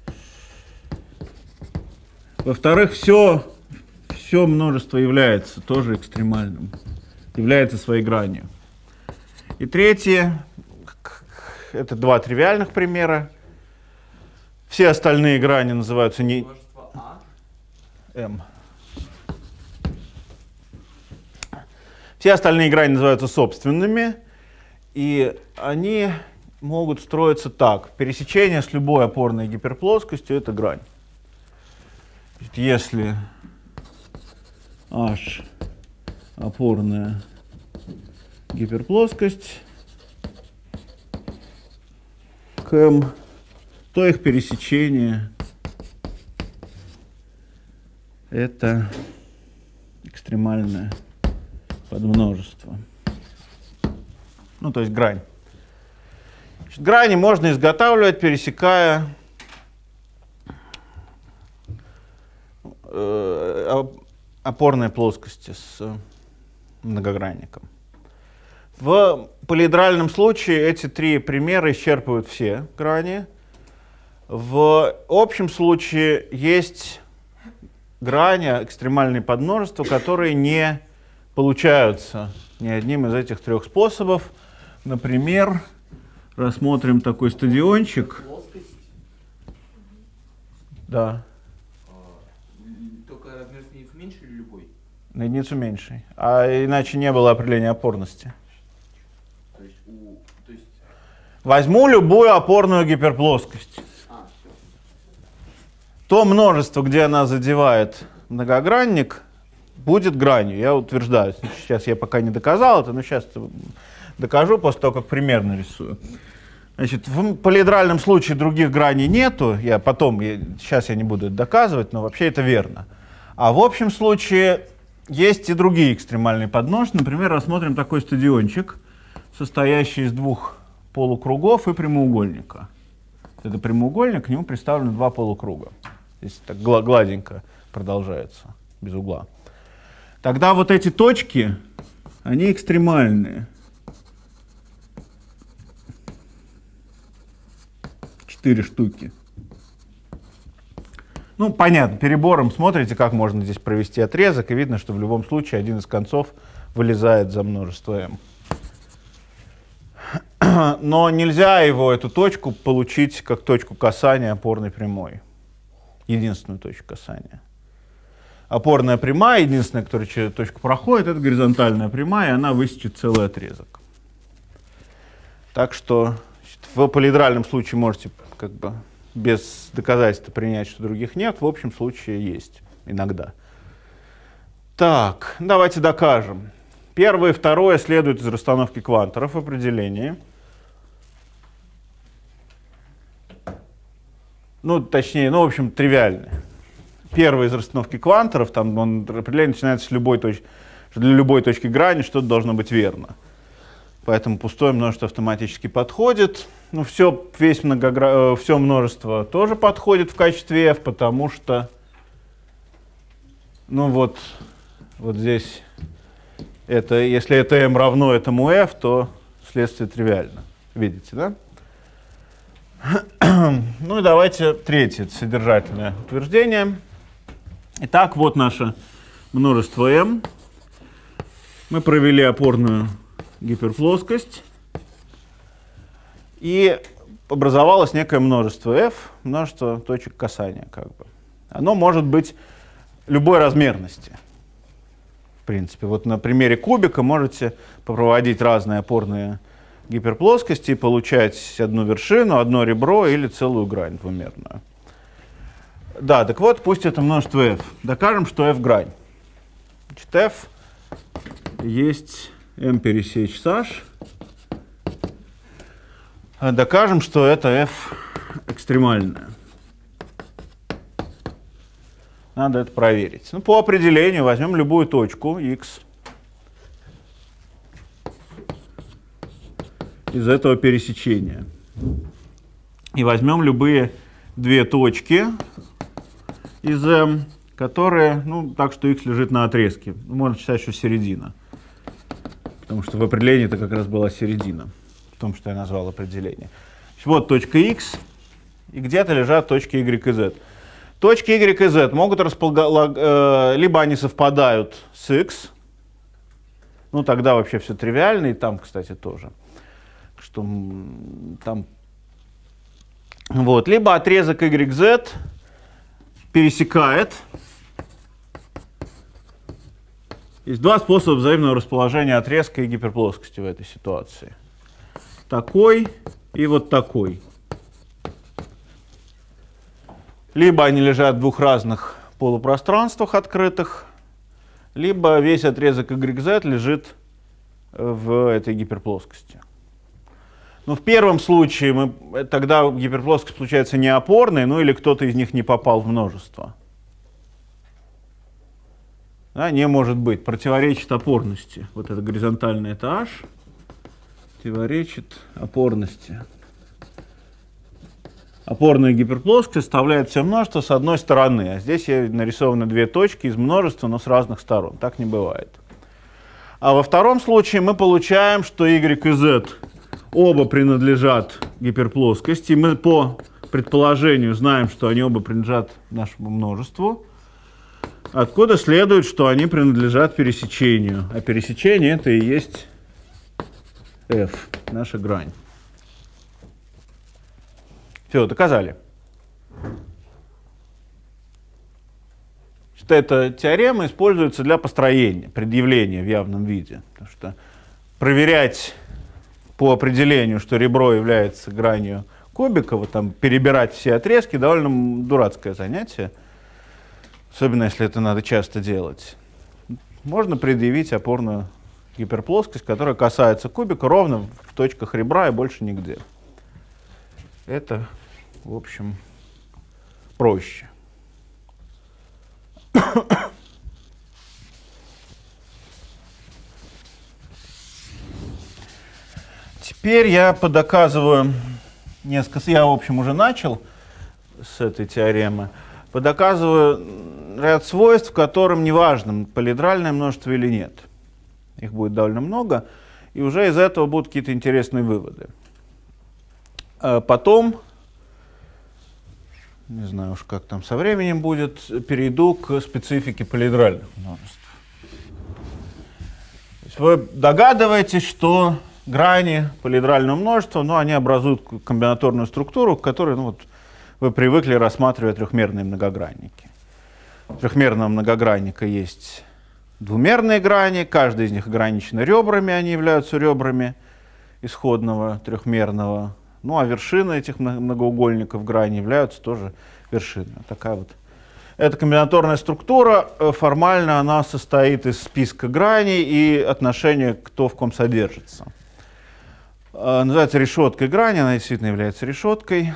Во-вторых, все множество является тоже экстремальным, является своей гранью. И третье, это 2 тривиальных примера. Все остальные грани называются не M. Все остальные грани называются собственными, и они могут строиться так. Пересечение с любой опорной гиперплоскостью — это грань. Если H опорная гиперплоскость к M, то их пересечение — это экстремальное подмножество. То есть грань. Значит, грани можно изготавливать, пересекая опорные плоскости с многогранником. В полиэдральном случае эти 3 примера исчерпывают все грани. В общем случае есть грани, экстремальные подмножества, которые не получаются ни одним из этих 3 способов. Например, рассмотрим такой стадиончик. Плоскость. Да. Только размер с единицы меньше или любой? На единицу меньшей. А иначе не было определения опорности. То есть Возьму любую опорную гиперплоскость. Все. То множество, где она задевает многогранник, будет гранью. Я утверждаю. Сейчас я пока не доказал это, но сейчас докажу после того, как пример нарисую. Значит, в полиэдральном случае других граней нету. Сейчас я не буду это доказывать, но вообще это верно. А в общем случае есть и другие экстремальные подмножества. Например, рассмотрим такой стадиончик, состоящий из 2 полукругов и прямоугольника. Это прямоугольник, к нему представлены 2 полукруга. Здесь так гладенько продолжается, без угла. Тогда вот эти точки, они экстремальные. 4 штуки. Понятно, перебором смотрите, как можно здесь провести отрезок, и видно, что в любом случае один из концов вылезает за множество m. Но нельзя эту точку получить как точку касания опорной прямой. Единственную точку касания. Опорная прямая, единственная, которая через эту точку проходит, это горизонтальная прямая, и она высечет целый отрезок. Так что в полиэдральном случае можете без доказательства принять, что других нет. В общем случае есть иногда. Так, давайте докажем. Первое и второе следует из расстановки кванторов в определении. Точнее, в общем, тривиальное. Первое из расстановки кванторов, там определение начинается с любой точки, что для любой точки грани что-то должно быть верно. поэтому пустое множество автоматически подходит. Ну, все множество тоже подходит в качестве f, потому что, ну вот здесь, если это m равно этому f, то следствие тривиально. Видите, да? Ну и давайте третье содержательное утверждение. Итак, вот наше множество m. Мы провели опорную гиперплоскость. И образовалось некое множество f, множество точек касания, как бы. Оно может быть любой размерности. В принципе, вот на примере кубика можете попроводить разные опорные гиперплоскости и получать одну вершину, одно ребро или целую грань двумерную. Да, так вот, пусть это множество f. Докажем, что f грань. Значит, f есть m пересечь h. Докажем, что это f экстремальное. Надо это проверить. Ну, по определению возьмем любую точку x из этого пересечения. И возьмем любые две точки из m, которые, ну, так что x лежит на отрезке. Можно считать, что середина. Потому что в определении это как раз была середина. В том, что я назвал определение. Вот точка x, и где-то лежат точки y и z. Точки y и z могут либо они совпадают с x, ну тогда вообще все тривиально, и там, кстати, тоже. Что там, вот, либо отрезок YZ пересекает. Есть два способа взаимного расположения отрезка и гиперплоскости в этой ситуации. Такой и вот такой. Либо они лежат в двух разных полупространствах открытых, либо весь отрезок YZ лежит в этой гиперплоскости. Но в первом случае тогда гиперплоскость получается неопорной, ну или кто-то из них не попал в множество. Да, не может быть, противоречит опорности. Вот это горизонтальное, это h, противоречит опорности. Опорная гиперплоскость составляет все множество с одной стороны, а здесь нарисованы две точки из множества, но с разных сторон. Так не бывает. А во втором случае мы получаем, что y и z оба принадлежат гиперплоскости. Мы по предположению знаем, что они оба принадлежат нашему множеству, откуда следует, что они принадлежат пересечению. А пересечение это и есть f, наша грань. Все, доказали. Эта теорема используется для построения, предъявления в явном виде. Потому что проверять по определению, что ребро является гранью кубика, вот там перебирать все отрезки, довольно дурацкое занятие. Особенно, если это надо часто делать. Можно предъявить опорную гиперплоскость, которая касается кубика ровно в точках ребра и больше нигде. Это, в общем, проще. Теперь я подоказываю несколько, я, в общем, уже начал с этой теоремы, подоказываю ряд свойств, которым неважно, полиэдральное множество или нет. Их будет довольно много, и уже из этого будут какие-то интересные выводы. Потом, не знаю уж как там со временем будет, перейду к специфике полиэдральных множеств. То есть вы догадываетесь, что грани полиэдрального множества, ну, они образуют комбинаторную структуру, в которой, ну, вот, вы привыкли рассматривать трехмерные многогранники. У трехмерного многогранника есть двумерные грани, каждая из них ограничена ребрами, они являются ребрами исходного трехмерного. Ну, а вершины этих многоугольников грани являются тоже вершинами. Такая вот. Эта комбинаторная структура, формально она состоит из списка граней и отношения, кто в ком содержится. Называется решеткой грани, она действительно является решеткой.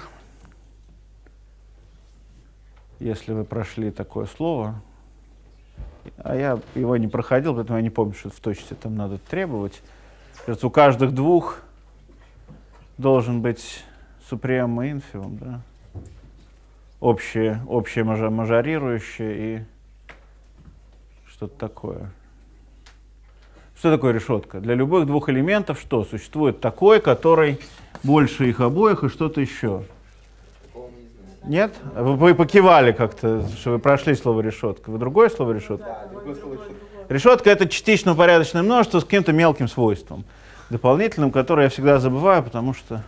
Если вы прошли такое слово, а я его не проходил, поэтому я не помню, что в точности там надо требовать. Кажется, у каждых двух должен быть супрема и инфимум, да? Общее мажорирующее и что-то такое. Что такое решетка? Для любых двух элементов что? Существует такой, который больше их обоих и что-то еще. Нет? Вы покивали как-то, что вы прошли слово решетка. Вы другое слово решетка? Да, другое слово решетка. Решетка — это частично упорядоченное множество с каким-то мелким свойством, дополнительным, которое я всегда забываю, потому что...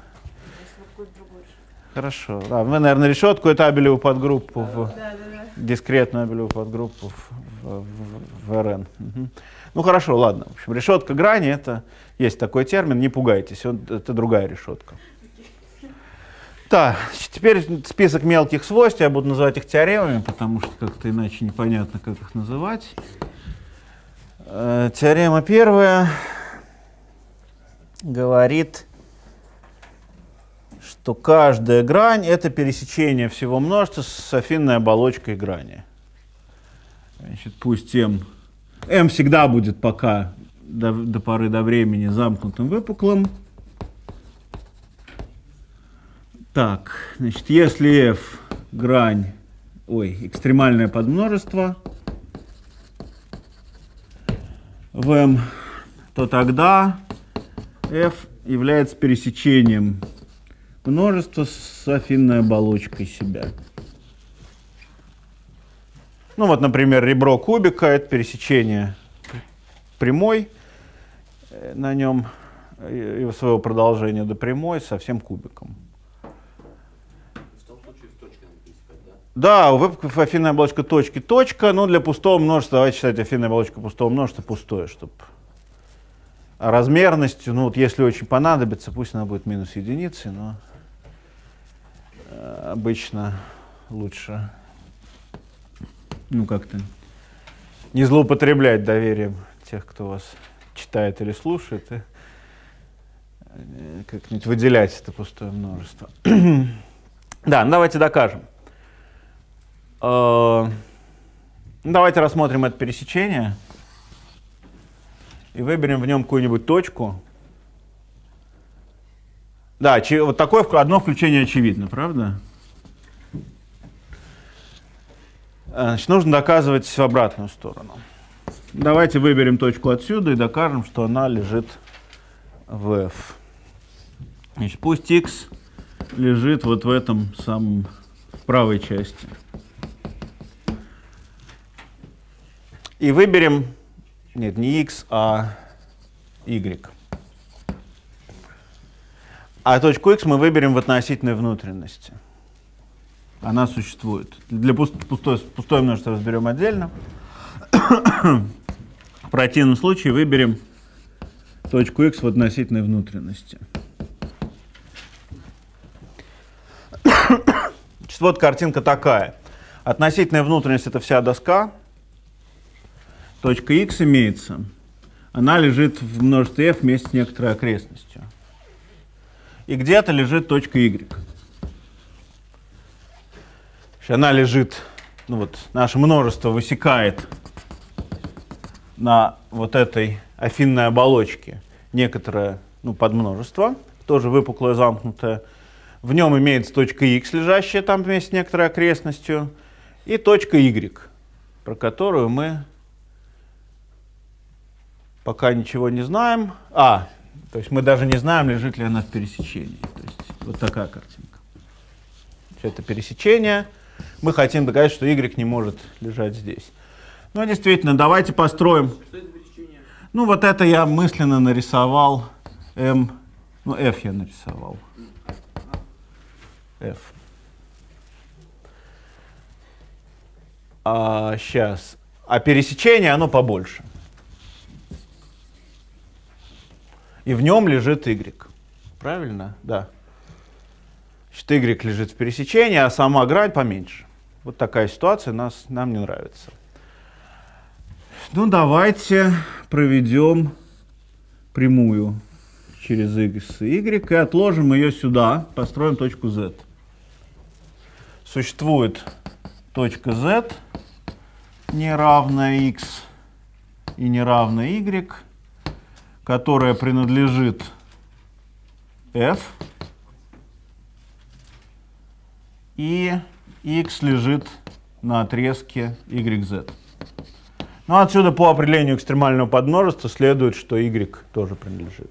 Хорошо. Да, вы, наверное, решетку, это абелеву подгруппу, дискретную абелеву подгруппу в РН. Угу. Ну хорошо, ладно. В общем, решетка грани — это есть такой термин, не пугайтесь, это другая решетка. Так, теперь список мелких свойств, я буду называть их теоремами, потому что как-то иначе непонятно, как их называть. Теорема первая говорит, что каждая грань — это пересечение всего множества с афинной оболочкой грани. Значит, пусть m всегда будет пока до поры до времени замкнутым выпуклым. Так, значит, если f грань, экстремальное подмножество в m, то тогда f является пересечением множества с афинной оболочкой себя. Ну вот, например, ребро кубика — это пересечение прямой на нем и своего продолжения до прямой со всем кубиком. В том случае с точкой надо пересекать, да? Да, у выпуклых афинная оболочка точки точка, но для пустого множества давайте считать афинная оболочка пустого множества пустое, чтобы... А размерностью, ну вот если очень понадобится, пусть она будет минус единицы, но обычно лучше, ну как-то не злоупотреблять доверием тех, кто вас читает или слушает, и как-нибудь выделять это пустое множество. Да, ну давайте докажем. Давайте рассмотрим это пересечение и выберем в нем какую-нибудь точку. Да, вот такое одно включение очевидно, правда? Значит, нужно доказывать в обратную сторону. Давайте выберем точку отсюда и докажем, что она лежит в f. Значит, пусть x лежит вот в этом самом, в правой части. И выберем, нет, не x, а y. А точку x мы выберем в относительной внутренности. Она существует. Для пустое множество разберем отдельно. В противном случае выберем точку x в относительной внутренности. Значит, вот картинка такая. Относительная внутренность — это вся доска. Точка x имеется. Она лежит в множестве f вместе с некоторой окрестностью. И где-то лежит точка y. Она лежит, ну вот, наше множество высекает на вот этой афинной оболочке некоторое, ну, подмножество, тоже выпуклое, замкнутое. В нем имеется точка x, лежащая там вместе с некоторой окрестностью, и точка y, про которую мы пока ничего не знаем. То есть мы даже не знаем, лежит ли она в пересечении. То есть вот такая картинка. Это пересечение. Мы хотим доказать, что y не может лежать здесь. Ну, действительно, давайте построим. Что это пересечение? Ну, вот это я мысленно нарисовал m. Ну, f я нарисовал. F. Сейчас. А пересечение, оно побольше. И в нем лежит y. Правильно? Да. Значит, y лежит в пересечении, а сама грань поменьше. Вот такая ситуация нам не нравится. Ну, давайте проведем прямую через x и y и отложим ее сюда, построим точку z. Существует точка z, неравная x и неравная y, которая принадлежит f, и x лежит на отрезке yz. Ну, отсюда по определению экстремального подмножества следует, что y тоже принадлежит.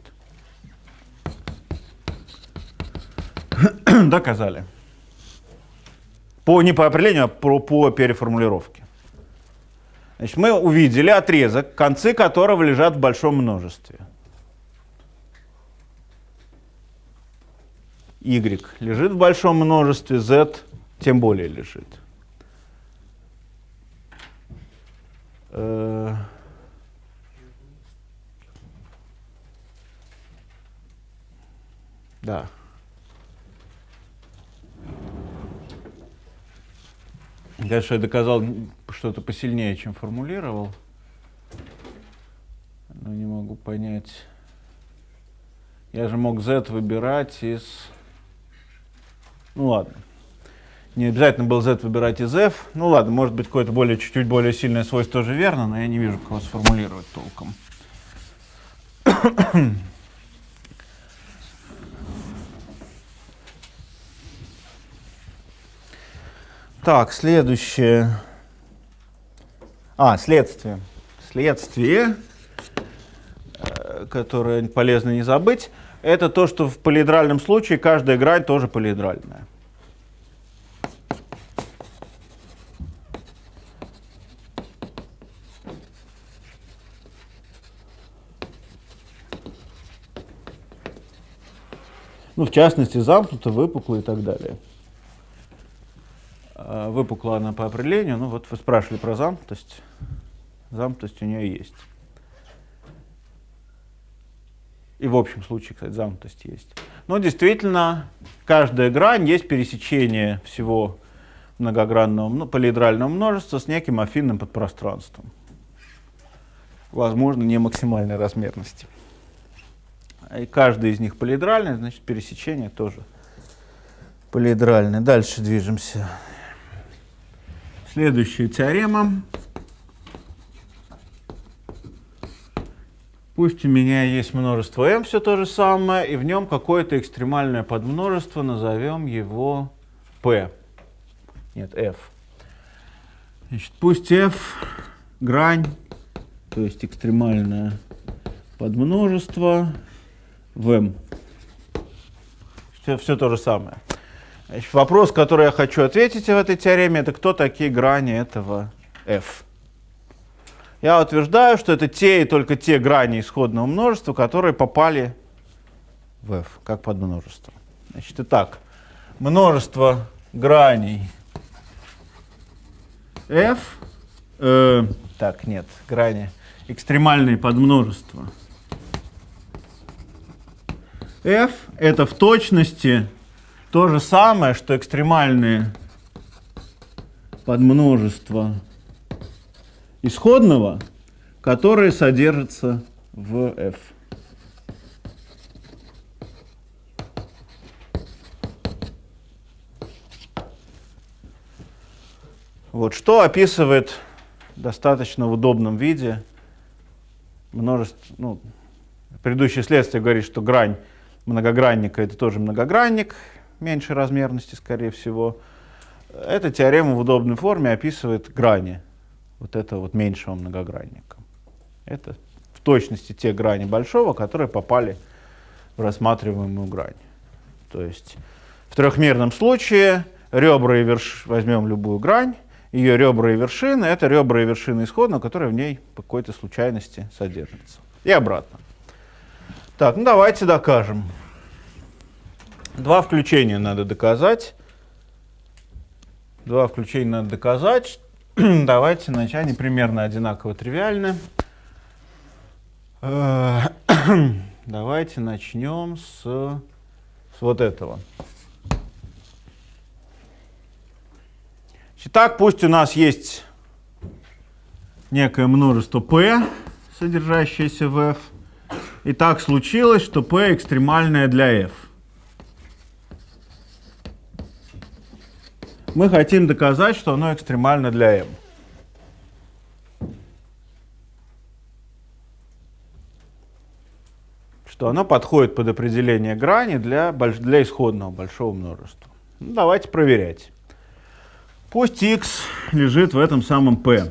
Доказали. Не по определению, а по переформулировке. Значит, мы увидели отрезок, концы которого лежат в большом множестве. Y лежит в большом множестве, Z тем более лежит. Да. Конечно, я доказал что-то посильнее, чем формулировал. Но не могу понять. Я же мог Z выбирать из... Ну ладно. Не обязательно было Z выбирать из F. Ну ладно, может быть, какое-то чуть-чуть более сильное свойство тоже верно, но я не вижу, как его сформулировать толком. Так, следующее. Следствие. Следствие, которое полезно не забыть, это то, что в полиэдральном случае каждая грань тоже полиэдральная. Ну, в частности, замкнута, выпукла и так далее. Выпукла она по определению. Ну, вот вы спрашивали про замкнутость. Замкнутость у нее есть. И в общем случае, кстати, замкнутость есть. Но действительно, каждая грань есть пересечение всего многогранного полиэдрального множества с неким афинным подпространством. Возможно, не максимальной размерности. И каждая из них полиэдральная, значит, пересечение тоже полиэдральное. Дальше движемся. Следующая теорема. Пусть у меня есть множество m, все то же самое, и в нем какое-то экстремальное подмножество, назовем его p. Нет, f. Значит, пусть f грань, то есть экстремальное подмножество в m. Все то же самое. Значит, вопрос, который я хочу ответить в этой теореме, это кто такие грани этого f. Я утверждаю, что это те и только те грани исходного множества, которые попали в f, как подмножество. Значит, итак, множество граней f, грани, экстремальные подмножества f, это в точности то же самое, что экстремальные подмножества исходного, которые содержатся в f. Вот что описывает достаточно в удобном виде множество. Предыдущее следствие говорит, что грань многогранника это тоже многогранник меньшей размерности, скорее всего. Эта теорема в удобной форме описывает грани вот этого вот меньшего многогранника. Это в точности те грани большого, которые попали в рассматриваемую грань. То есть в трехмерном случае ребра и возьмем любую грань, ее ребра и вершины — это ребра и вершины исходного, которые в ней по какой-то случайности содержатся. И обратно. Так, давайте докажем. Два включения надо доказать. Давайте начать, они примерно одинаково тривиальны. Давайте начнем с вот этого. Итак, пусть у нас есть некое множество p, содержащееся в f. И так случилось, что p экстремальное для f. Мы хотим доказать, что оно экстремально для m. то оно подходит под определение грани для исходного большого множества. Ну, давайте проверять. Пусть x лежит в этом самом P.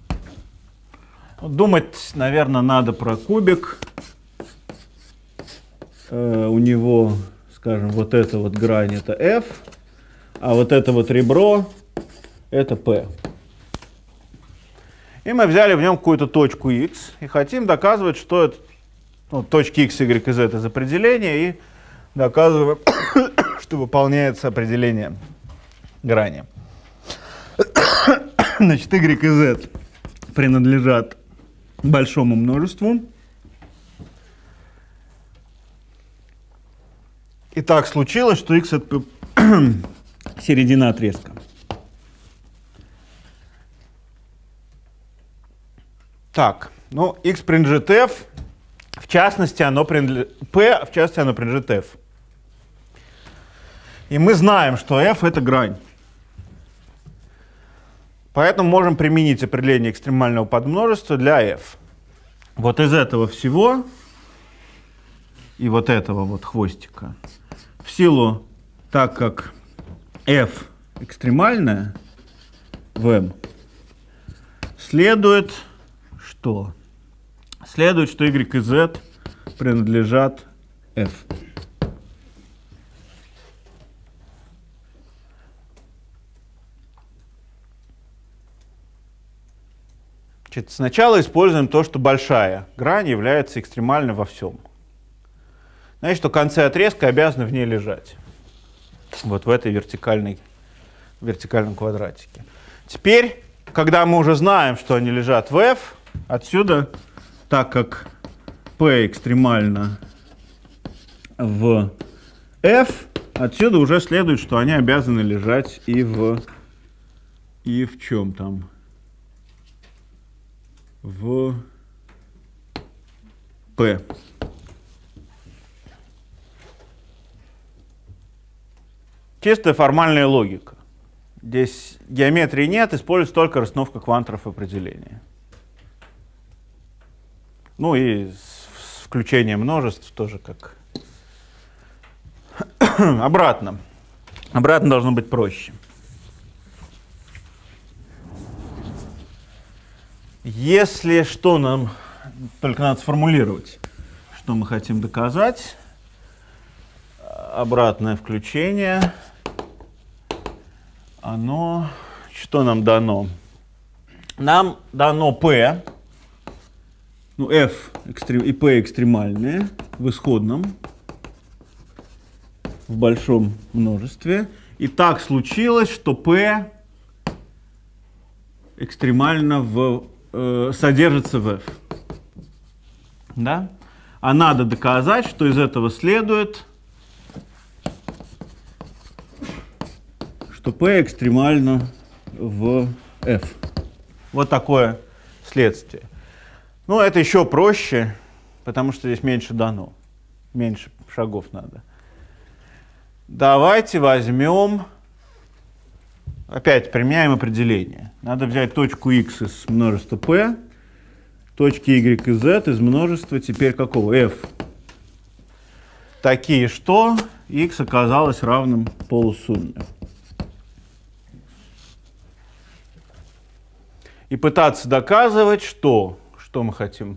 Думать, наверное, надо про кубик. У него, скажем, вот эта вот грань — это f, а вот это вот ребро — это P. И мы взяли в нем какую-то точку x и хотим доказывать, что это, ну, точки x, y и z из определения, и доказываем, что выполняется определение грани. Значит, y и z принадлежат большому множеству. И так случилось, что x — это середина отрезка. Так, ну, x принадлежит f, в частности, оно принадлежит p, в частности, оно принадлежит f. И мы знаем, что f — это грань. Поэтому можем применить определение экстремального подмножества для f. Вот из этого всего и вот этого вот хвостика, в силу, так как f экстремальная в m, следует, что y и z принадлежат f. Значит, сначала используем то, что большая грань является экстремальной во всем. Значит, что концы отрезка обязаны в ней лежать. Вот в этой вертикальном квадратике. Теперь, когда мы уже знаем, что они лежат в f, отсюда, так как p экстремально в f, отсюда уже следует, что они обязаны лежать и в чем там? В P. Чистая формальная логика. Здесь геометрии нет, используется только расстановка кванторов определения. Ну и с включением множеств тоже как. Обратно. Обратно должно быть проще. Если что, нам только надо сформулировать, что мы хотим доказать. Обратное включение. Оно, что нам дано? Нам дано P, ну, F и P экстремальные в исходном, в большом множестве. И так случилось, что P экстремально содержится в f. Да? А надо доказать, что из этого следует, что p экстремально в f. Вот такое следствие. Ну, это еще проще, потому что здесь меньше дано. Меньше шагов надо. Давайте возьмем... Опять применяем определение. Надо взять точку x из множества p, точки y и z из множества теперь какого? F. Такие, что x оказалось равным полусумме. И пытаться доказывать, что мы хотим?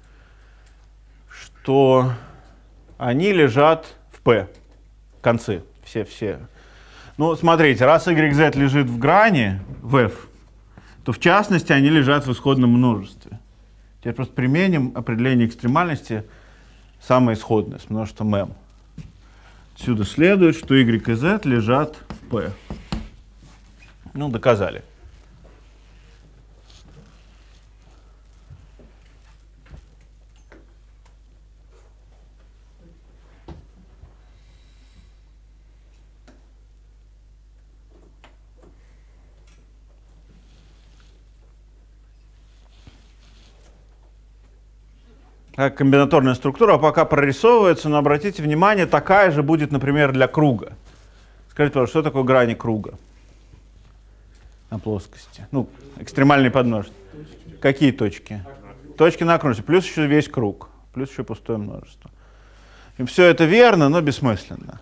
Что они лежат в p, концы, все. Ну, смотрите, раз y, z лежит в грани, в f, то в частности они лежат в исходном множестве. Теперь просто применим определение экстремальности самое исходное, с множеством m. Отсюда следует, что y и z лежат в p. Ну, доказали. Комбинаторная структура пока прорисовывается, но обратите внимание, такая же будет, например, для круга. Скажите, пожалуйста, что такое грани круга на плоскости? Ну, экстремальный подмножество. Какие точки? Точки на окружности, плюс еще весь круг, плюс еще пустое множество. И все это верно, но бессмысленно.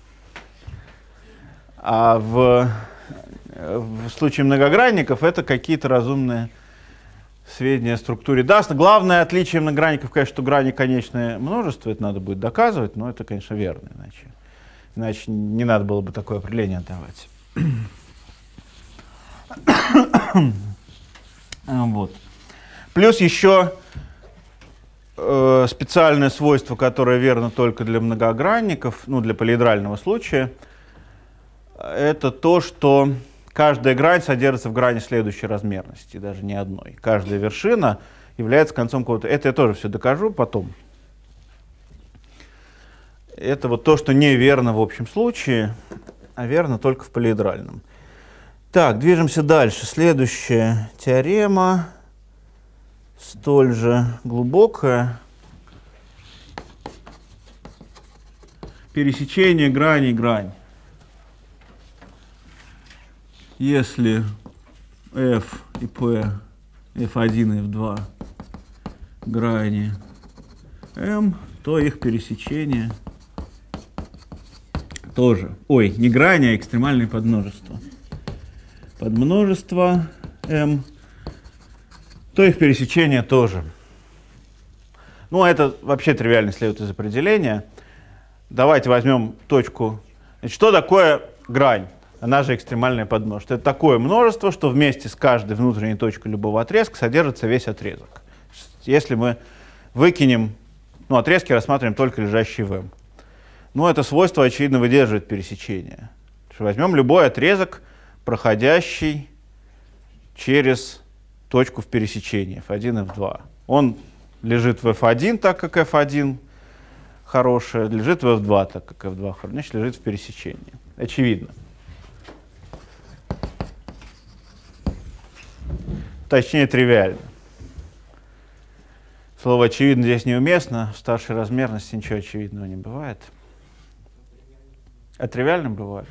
А в случае многогранников это какие-то разумные сведения о структуре даст. Главное отличие многогранников, конечно, что грани конечное множество, это надо будет доказывать, но это, конечно, верно, иначе не надо было бы такое определение давать. Вот. Плюс еще специальное свойство, которое верно только для многогранников, ну, для полиэдрального случая, это то, что каждая грань содержится в грани следующей размерности, даже не одной. Каждая вершина является концом какого-то... Это я тоже все докажу потом. Это вот то, что неверно в общем случае, а верно только в полиэдральном. Так, движемся дальше. Следующая теорема, столь же глубокая. Пересечение грань. Если f и p, f1 и f2 грани m, то их пересечение тоже. Ой, не грани, а экстремальные подмножества. Подмножество m, то их пересечение тоже. Ну, это вообще тривиально следует из определения. Давайте возьмем точку. Значит, что такое грань? Она же экстремальное подмножество. Это такое множество, что вместе с каждой внутренней точкой любого отрезка содержится весь отрезок. Если мы выкинем, ну, отрезки рассматриваем только лежащие в m. Ну, это свойство, очевидно, выдерживает пересечение. Возьмем любой отрезок, проходящий через точку в пересечении f1 и f2. Он лежит в f1, так как f1 хорошая, лежит в f2, так как f2 хорошая, значит, лежит в пересечении. Очевидно. Точнее, тривиально. Слово «очевидно» здесь неуместно. В старшей размерности ничего очевидного не бывает. А тривиальным бывает.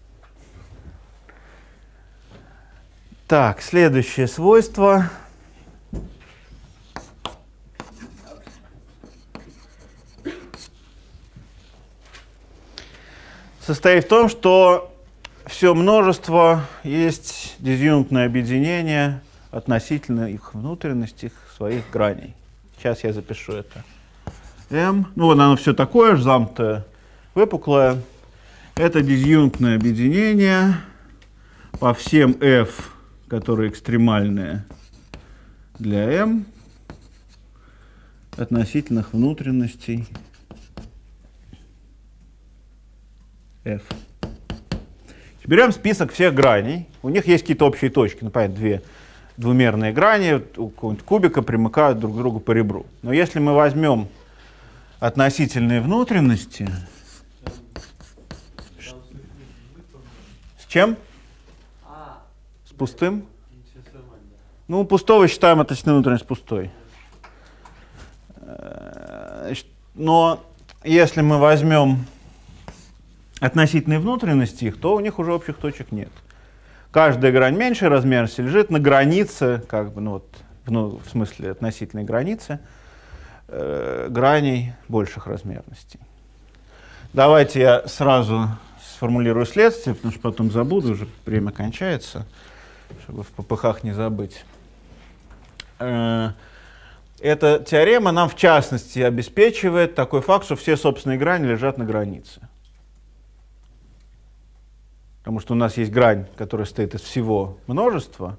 Так, следующее свойство. Состоит в том, что все множество есть дизъюнктное объединение относительно их внутренности, их своих граней. Сейчас я запишу это. M, ну вот оно все такое же, замкнутое, выпуклое. Это дизъюнктное объединение по всем f, которые экстремальные для m, относительных внутренностей f. Берем список всех граней. У них есть какие-то общие точки. Например, двумерные грани у какого-нибудь кубика примыкают друг к другу по ребру. Но если мы возьмем относительные внутренности... С чем? С пустым? Ну, пустого считаем относительную внутренность пустой. Но если мы возьмем относительные внутренности их, то у них уже общих точек нет. Каждая грань меньшей размерности лежит на границе, как бы, ну, вот, в смысле относительной границы, граней больших размерностей. Давайте я сразу сформулирую следствие, потому что потом забуду, уже время кончается, чтобы в ППХ не забыть. Эта теорема нам в частности обеспечивает такой факт, что все собственные грани лежат на границе. Потому что у нас есть грань, которая состоит из всего множества.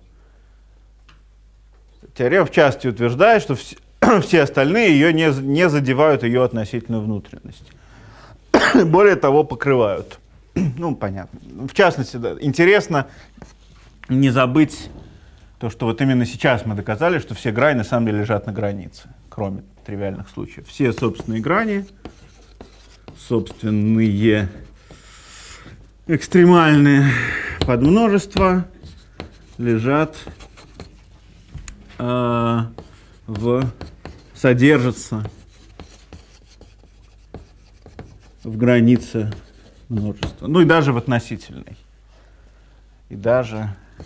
Теорема в частности утверждает, что все остальные ее не задевают ее относительную внутренность. Более того, покрывают. Ну, понятно. В частности, да, интересно не забыть то, что вот именно сейчас мы доказали, что все грани на самом деле лежат на границе, кроме тривиальных случаев. Все собственные грани, собственные экстремальные подмножества лежат, содержатся в границе множества. Ну и даже в относительной. И даже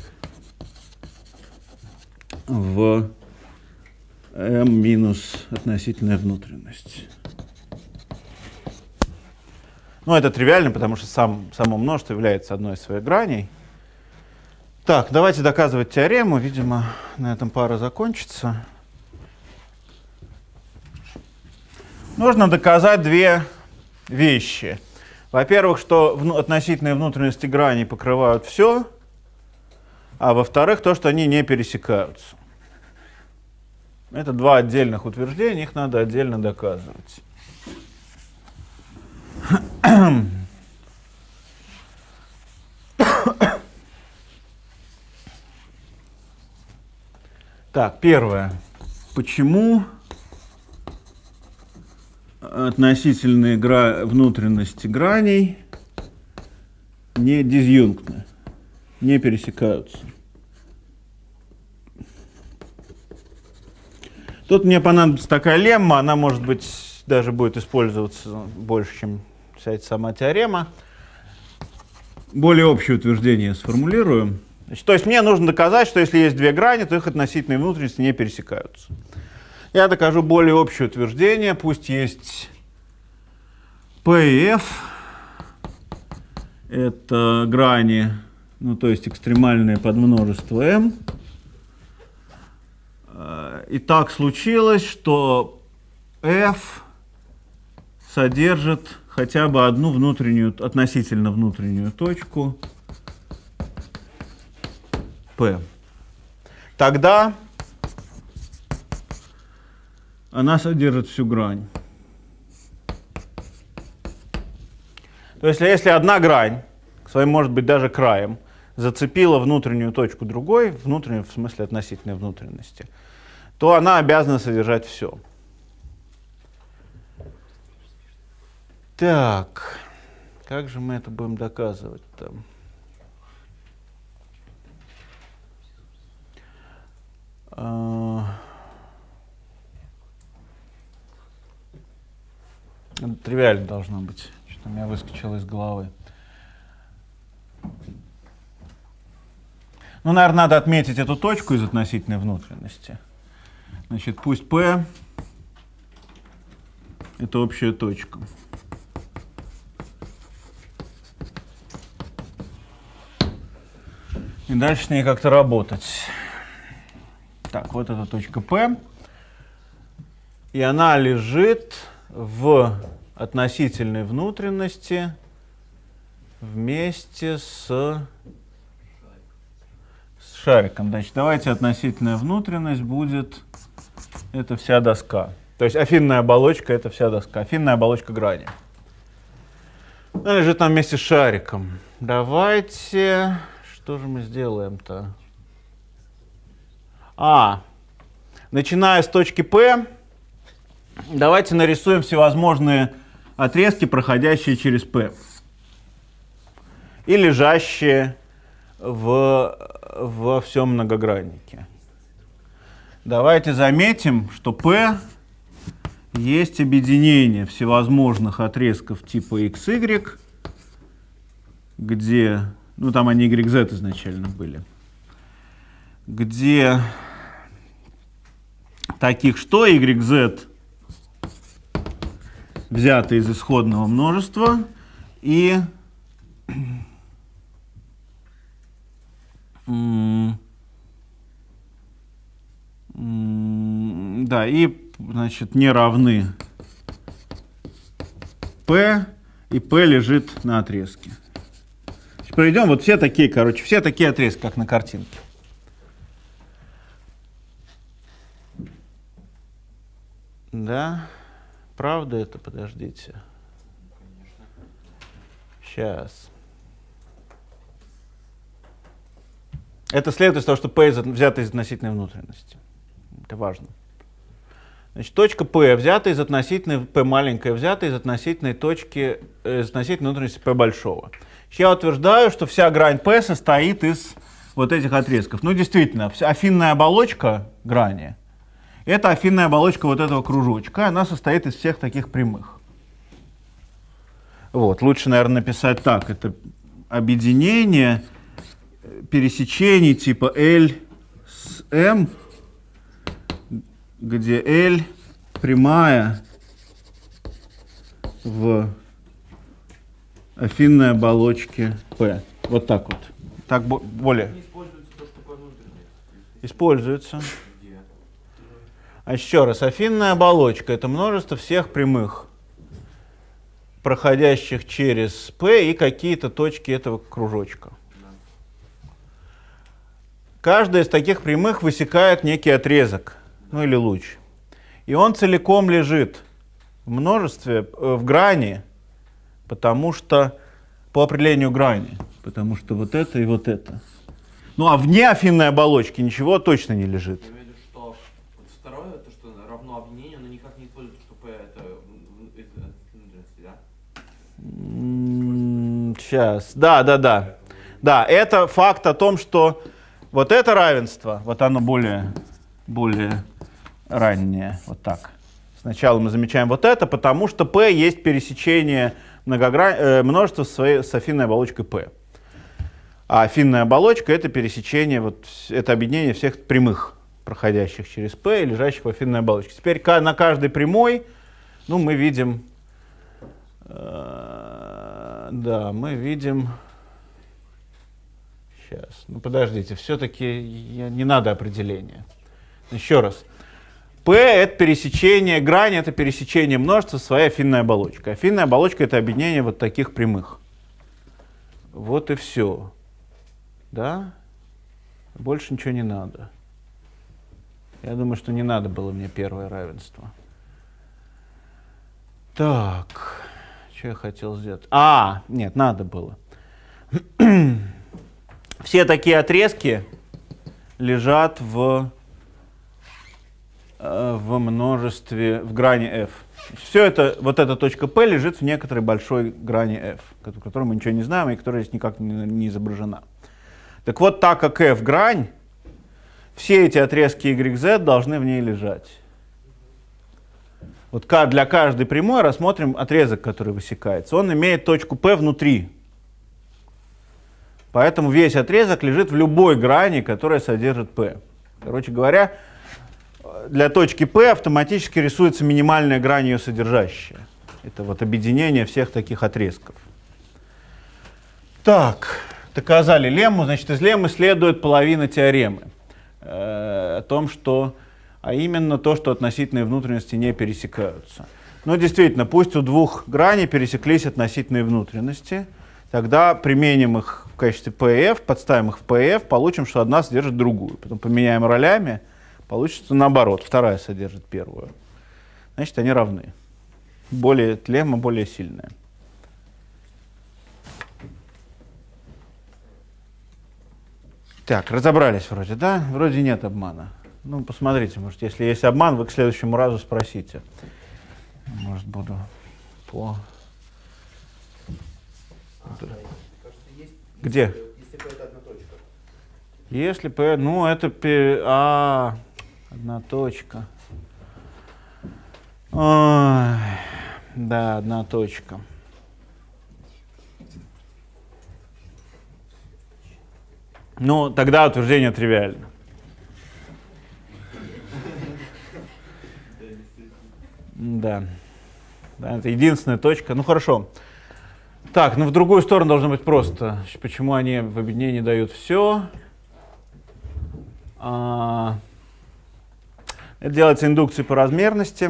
в m минус относительная внутренность. Ну, это тривиально, потому что само множество является одной из своих граней. Так, давайте доказывать теорему. Видимо, на этом пара закончится. Нужно доказать две вещи. Во-первых, что относительные внутренности граней покрывают все, а во-вторых, то, что они не пересекаются. Это два отдельных утверждения, их надо отдельно доказывать. Так, первое. Почему относительные внутренности граней не дизъюнктны, не пересекаются? Тут мне понадобится такая лемма, она, может быть, даже будет использоваться больше, чем вся эта сама теорема. Более общее утверждение сформулирую. Значит, то есть мне нужно доказать, что если есть две грани, то их относительные внутренности не пересекаются. Я докажу более общее утверждение. Пусть есть P и F. Это грани, ну то есть экстремальные подмножества M. И так случилось, что F содержит хотя бы одну относительно внутреннюю точку P. Тогда она содержит всю грань. То есть, если одна грань, своим, может быть, даже краем, зацепила внутреннюю точку другой, внутреннюю в смысле относительной внутренности, то она обязана содержать все. Так, как же мы это будем доказывать-то? Это тривиально должно быть. Что-то у меня выскочило из головы. Ну, наверное, надо отметить эту точку из относительной внутренности. Значит, пусть P — это общая точка. И дальше с ней как-то работать. Так, вот эта точка P. И она лежит в относительной внутренности вместе с шариком. Значит, давайте относительная внутренность будет это вся доска. То есть афинная оболочка — это вся доска. Афинная оболочка грани. Она лежит там вместе с шариком. Давайте... Что же мы сделаем-то? Начиная с точки P, давайте нарисуем всевозможные отрезки, проходящие через P. И лежащие во всем многограннике. Давайте заметим, что P есть объединение всевозможных отрезков типа XY, где, ну там они YZ изначально были, где таких что YZ взято из исходного множества и да, и, значит, не равны P, и P лежит на отрезке. Проведем вот все такие, все такие отрезки, как на картинке. Да? Правда это? Подождите. Сейчас. Это следует из того, что P взято из относительной внутренности. Это важно. Значит, точка P взята из относительной, P маленькая взята из относительной точки, из относительной внутренности P большого. Я утверждаю, что вся грань P состоит из вот этих отрезков. Ну, действительно, афинная оболочка грани — это афинная оболочка вот этого кружочка. Она состоит из всех таких прямых. Вот, лучше, наверное, написать так. Это объединение пересечений типа L с M, где L прямая в афинной оболочки P. Вот так вот. Так более. Не используется то, что P внутреннее. Используется. Где? А еще раз, афинная оболочка — это множество всех прямых, проходящих через P и какие-то точки этого кружочка. Каждая из таких прямых высекает некий отрезок, ну или луч. И он целиком лежит в множестве, в грани, потому что, по определению грани, потому что вот это и вот это. Ну а вне афинной оболочки ничего точно не лежит. Я имею в виду, что вот второе, то, что равно объединению, но никак не используется, что P это из внутренности, да? Сейчас. Да. Да, это факт о том, что вот это равенство, вот оно более раннее, вот так. Сначала мы замечаем вот это, потому что P есть пересечение множества с афинной оболочкой P. А афинная оболочка — это пересечение, вот, это объединение всех прямых, проходящих через P и лежащих в афинной оболочке. Теперь на каждой прямой, ну, мы видим, да, мы видим, сейчас, ну, подождите, все-таки не надо определения. Еще раз. P — это пересечение, грань — это пересечение множества своей афинной оболочкой. Афинная оболочка — это объединение вот таких прямых. Вот и все. Да? Больше ничего не надо. Я думаю, что не надо было мне первое равенство. Так, что я хотел сделать? Нет, надо было. Все такие отрезки лежат в множестве, в грани f. Все это, вот эта точка P лежит в некоторой большой грани f, в которой мы ничего не знаем и которая здесь никак не изображена. Так вот, так как f грань, все эти отрезки YZ должны в ней лежать. Вот для каждой прямой рассмотрим отрезок, который высекается. Он имеет точку P внутри. Поэтому весь отрезок лежит в любой грани, которая содержит P. Короче говоря, для точки P автоматически рисуется минимальная грань ее содержащая. Это вот объединение всех таких отрезков. Так, доказали лемму. Значит, из леммы следует половина теоремы. О том, что, а именно то, что относительные внутренности не пересекаются. Но действительно, пусть у двух граней пересеклись относительные внутренности, тогда применим их в качестве PF, подставим их в PF, получим, что одна содержит другую. Потом поменяем ролями, получится наоборот, вторая содержит первую. Значит, они равны. Лемма более сильная. Так, разобрались вроде, да? Вроде нет обмана. Ну, посмотрите, может, если есть обман, вы к следующему разу спросите. Может, буду по... Кажется, есть. Где? Если P это одна точка. Если P, ну, это одна точка. Ой, да, одна точка. Ну, тогда утверждение тривиально. Да. Да, это единственная точка. Ну, хорошо. Так, ну в другую сторону должно быть просто. Почему они в объединении дают все? Это делается индукцией по размерности.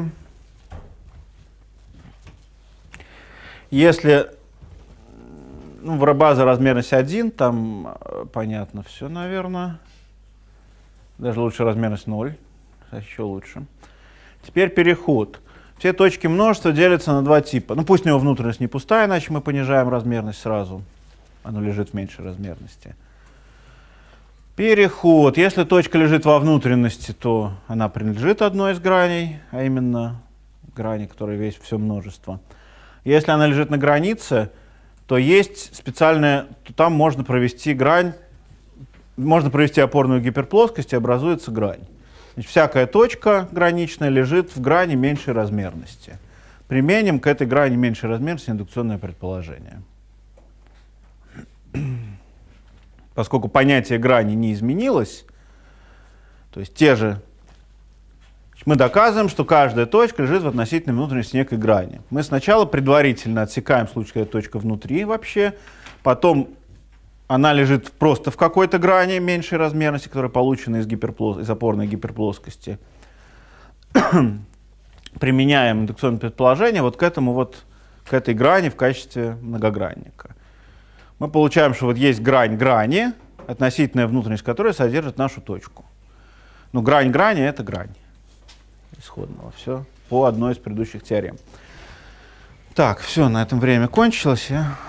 Если в база размерность 1, там понятно все, наверное. Даже лучше размерность 0. Еще лучше. Теперь переход. Все точки множества делятся на два типа. Ну пусть у него внутренность не пустая, иначе мы понижаем размерность сразу. Оно лежит в меньшей размерности. Переход. Если точка лежит во внутренности, то она принадлежит одной из граней, а именно грани, которая весь все множество. Если она лежит на границе, то есть специальная, то там можно провести грань, можно провести опорную гиперплоскость, и образуется грань. Значит, всякая точка граничная лежит в грани меньшей размерности. Применим к этой грани меньшей размерности индукционное предположение. Поскольку понятие грани не изменилось, то есть те же Мы доказываем, что каждая точка лежит в относительной внутренности некой грани. Мы сначала предварительно отсекаем случай, когда точка внутри вообще, потом она лежит просто в какой-то грани меньшей размерности, которая получена из опорной гиперплоскости. Применяем индукционное предположение вот к этой грани в качестве многогранника. Мы получаем, что вот есть грань грани, относительная внутренность которой содержит нашу точку. Ну, грань грани — это грань исходного. Все по одной из предыдущих теорем. Так, все, на этом время кончилось. Я